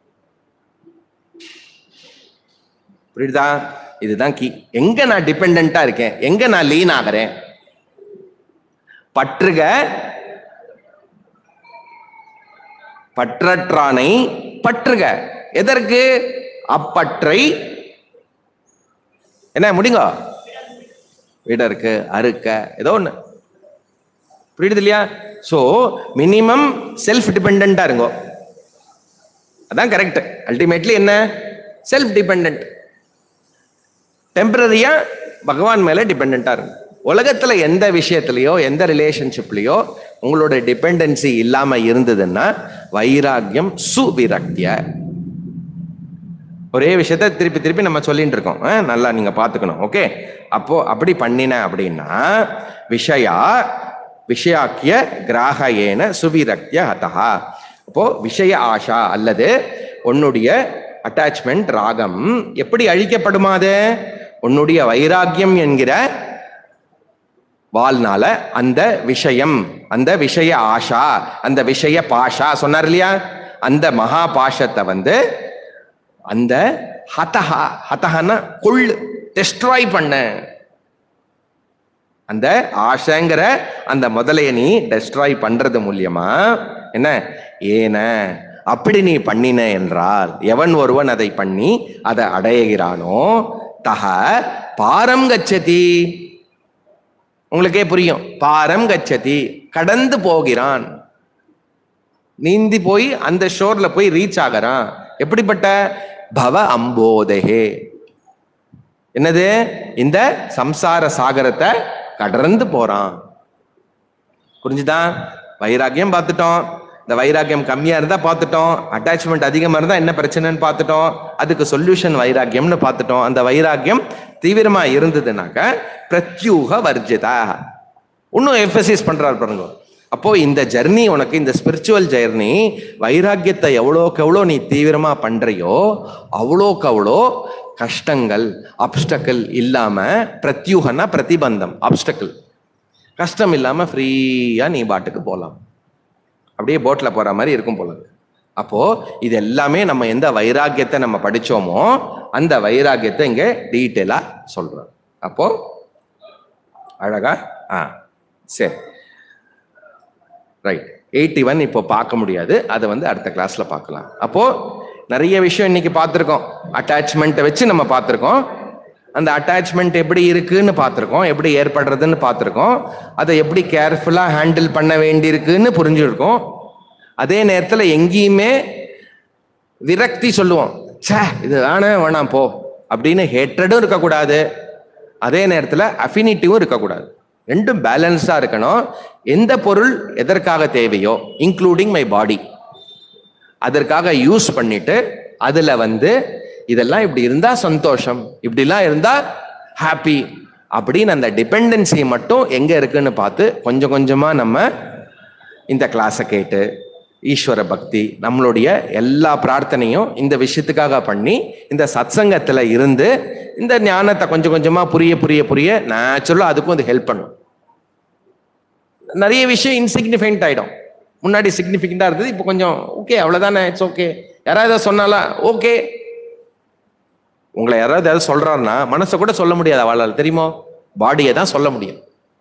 புரியுதா? இதுதான் கீ. எங்க நான் டிபெண்டா இருக்கேன், எங்க நான் லீன் ஆகிறேன். பற்றுக பற்றற்றானை பற்றுக. எதற்கு? அப்பற்றை என்ன முடிங்க விடற்கு, அறுக்க, ஏதோ ஒண்ணு. புரியுது இல்லையா? சோ மினிமம் செல்ஃப் டிபெண்டா இருங்கோ. அதான் கரெக்ட். அல்டிமேட்லி என்ன? Self dependent. டெம்பரரியா பகவான் மேல டிபெண்டா இருக்கும். உலகத்துல எந்த விஷயத்திலயோ எந்த ரிலேஷன்ஷிப்லயோ உங்களோட டிபெண்டன்சி இல்லாம இருந்ததுன்னா வைராக்கியம் சுவிரக்திய. ஒரே விஷயத்த திருப்பி திருப்பி நம்ம சொல்லிட்டு இருக்கோம், நல்லா நீங்க பாத்துக்கணும். ஓகே, அப்போ அப்படி பண்ணின அப்படின்னா விஷயாக்கிய கிராகேன சுவிரக்திய ஹதஹா. அப்போ விஷய ஆஷா அல்லது உன்னுடைய அட்டாச்மெண்ட் ராகம் எப்படி அழிக்கப்படுமாது? உன்னுடைய வைராக்கியம் என்கிற வாழ்நாள அந்த விஷயம், அந்த விஷய ஆஷா, அந்த விஷய பாஷா சொன்னார் இல்லையா, அந்த மகா பாஷத்தை அந்த ஹதஹா, ஹதஹனா கொள்ளு, டெஸ்ட்ராய் பண்ண. அந்த ஆஷங்கிற அந்த முதலைய நீ டெஸ்ட்ராய் பண்றது மூலியமா என்ன ஏன அப்படி நீ பண்ணின என்றால், எவன் ஒருவன் அதை பண்ணி அதை அடைகிறானோ தக பாரம் கச்சதி. உங்களுக்கே புரியும், பாரம் கச்சதி கடந்து போகிறான், நீந்தி போய் அந்த ஷோர்ல போய் ரீச் ஆகிறான். எப்படிப்பட்ட பவ அம்போதகே, என்னது இந்த சம்சார சாகரத்தை கடந்து போறான். புரிஞ்சுதா? வைராக்கியம் பார்த்துட்டோம், இந்த வைராக்கியம் கம்மியா இருந்தா பார்த்துட்டோம், அட்டாச்மெண்ட் அதிகமா இருந்தா என்ன பிரச்சனைன்னு பார்த்துட்டோம், அதுக்கு சொல்யூஷன் வைராக்கியம்னு பார்த்துட்டோம். அந்த வைராக்கியம் தீவிரமா இருந்ததுனாக்க பிரத்யூக வர்ஜிதா. இன்னும் எம்பசிஸ் பண்றாரு பாருங்க. அப்போ இந்த ஜெர்னி உனக்கு, இந்த ஸ்பிரிச்சுவல் ஜெர்னி, வைராக்கியத்தை எவ்வளோக்கு எவ்வளோ நீ தீவிரமா பண்றியோ அவ்வளோக்கு அவ்வளோ கஷ்டங்கள், அப்டக்கிள் இல்லாம, பிரத்யூகனா பிரதிபந்தம், அப்டக்கிள் கஷ்டம் இல்லாம ஃப்ரீயா நீ பாட்டுக்கு போகலாம். அப்படியே போட்ல போற மாதிரி இருக்கும் போல. அப்போ இது எல்லாமே நம்ம எந்த வைராக்கியத்தை நம்ம படிச்சோமோ அந்த வைராக்கியத்தை இங்க டீட்டெயிலா சொல்றோம். அப்போ அழகா சரி, ரைட். 81 இப்போ பார்க்க முடியாது, அதை அடுத்த கிளாஸ்ல பார்க்கலாம். அப்போ நிறைய விஷயம் இன்னைக்கு பார்த்துருக்கோம். அட்டாச்மெண்ட்டை வச்சு நம்ம பார்த்துருக்கோம், அந்த அட்டாச்மெண்ட் எப்படி இருக்குன்னு பார்த்துருக்கோம், எப்படி ஏற்படுறதுன்னு பார்த்துருக்கோம், அதை எப்படி கேர்ஃபுல்லாக ஹேண்டில் பண்ண வேண்டியிருக்குன்னு புரிஞ்சுருக்கோம். அதே நேரத்தில் எங்கேயுமே விரக்தி சொல்லுவோம், சே இது வேணாம் போ அப்படின்னு ஹேட்ரடும் இருக்கக்கூடாது, அதே நேரத்தில் அஃபினிட்டிவும் இருக்கக்கூடாது. ரெண்டும் பேலன்ஸாக இருக்கணும். எந்த பொருள் எதற்காக தேவையோ, இன்க்ளூடிங் மை பாடி, அதற்காக யூஸ் பண்ணிட்டு அதில் இதெல்லாம் இப்படி இருந்தா சந்தோஷம், இப்படிலாம் இருந்தா ஹாப்பி அப்படின்னு அந்த டிபெண்டன்சி மட்டும் எங்க இருக்குன்னு பார்த்து கொஞ்சம் கொஞ்சமா நம்ம இந்த கிளாஸை கேட்டு ஈஸ்வர பக்தி, நம்மளுடைய எல்லா பிரார்த்தனையும் இந்த விஷயத்துக்காக பண்ணி இந்த சத்சங்கத்துல இருந்து இந்த ஞானத்தை கொஞ்சம் கொஞ்சமா புரிய புரிய புரிய நேச்சுரலா அதுக்கும் ஹெல்ப் பண்ணும். நிறைய விஷயம் இன்சிக்னிஃபிகண்ட் ஆயிடும். முன்னாடி சிக்னிஃபிகண்டா இருந்தது, இப்போ கொஞ்சம் ஓகே அவ்வளவுதானே, இட்ஸ் ஓகே. யாராவது சொன்னாலா ஓகே. உங்களை யாராவது ஏதாவது சொல்றாருன்னா மனசை கூட சொல்ல முடியாது அவளால், தெரியுமோ, பாடியை தான் சொல்ல முடியும்.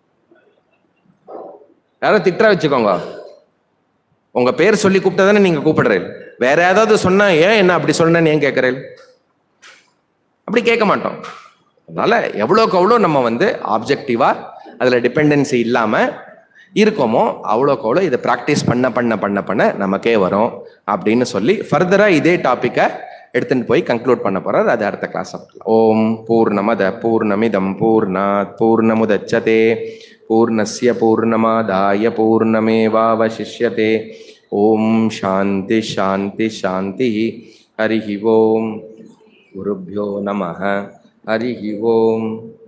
யாராவது திட்டா வச்சுக்கோங்க, உங்க பேர் சொல்லி கூப்பிட்டதானே நீங்க கூப்பிடுறீங்க. வேற ஏதாவது சொன்னா ஏன் என்ன அப்படி சொன்னேன்னு ஏன் கேட்கறேன்? அப்படி கேட்க மாட்டோம். அதனால எவ்வளோக்கு அவ்வளோ நம்ம ஆப்ஜெக்டிவா அதுல டிபெண்டன்சி இல்லாம இருக்கோமோ அவ்வளோக்கு அவ்வளோ இதை ப்ராக்டிஸ் பண்ண பண்ண பண்ண பண்ண நமக்கே வரும் அப்படின்னு சொல்லி ஃபர்தரா இதே டாப்பிக்கை எடுத்துட்டு போய் கன்க்ளூட் பண்ண போறார். அது அடுத்த கிளாஸ். ஓம் பூர்ணமத பூர்ணமிதம் பூர்ணாத் பூர்ணமுதச்யதே பூர்ணஸ்ய பூர்ணமாதாய பூர்ணமேவாவசிஷ்யதே. ஓம் சாந்தி சாந்தி சாந்தி. ஹரிஹி ஓம். குருப்யோ நமஹ. ஹரிஹி ஓம்.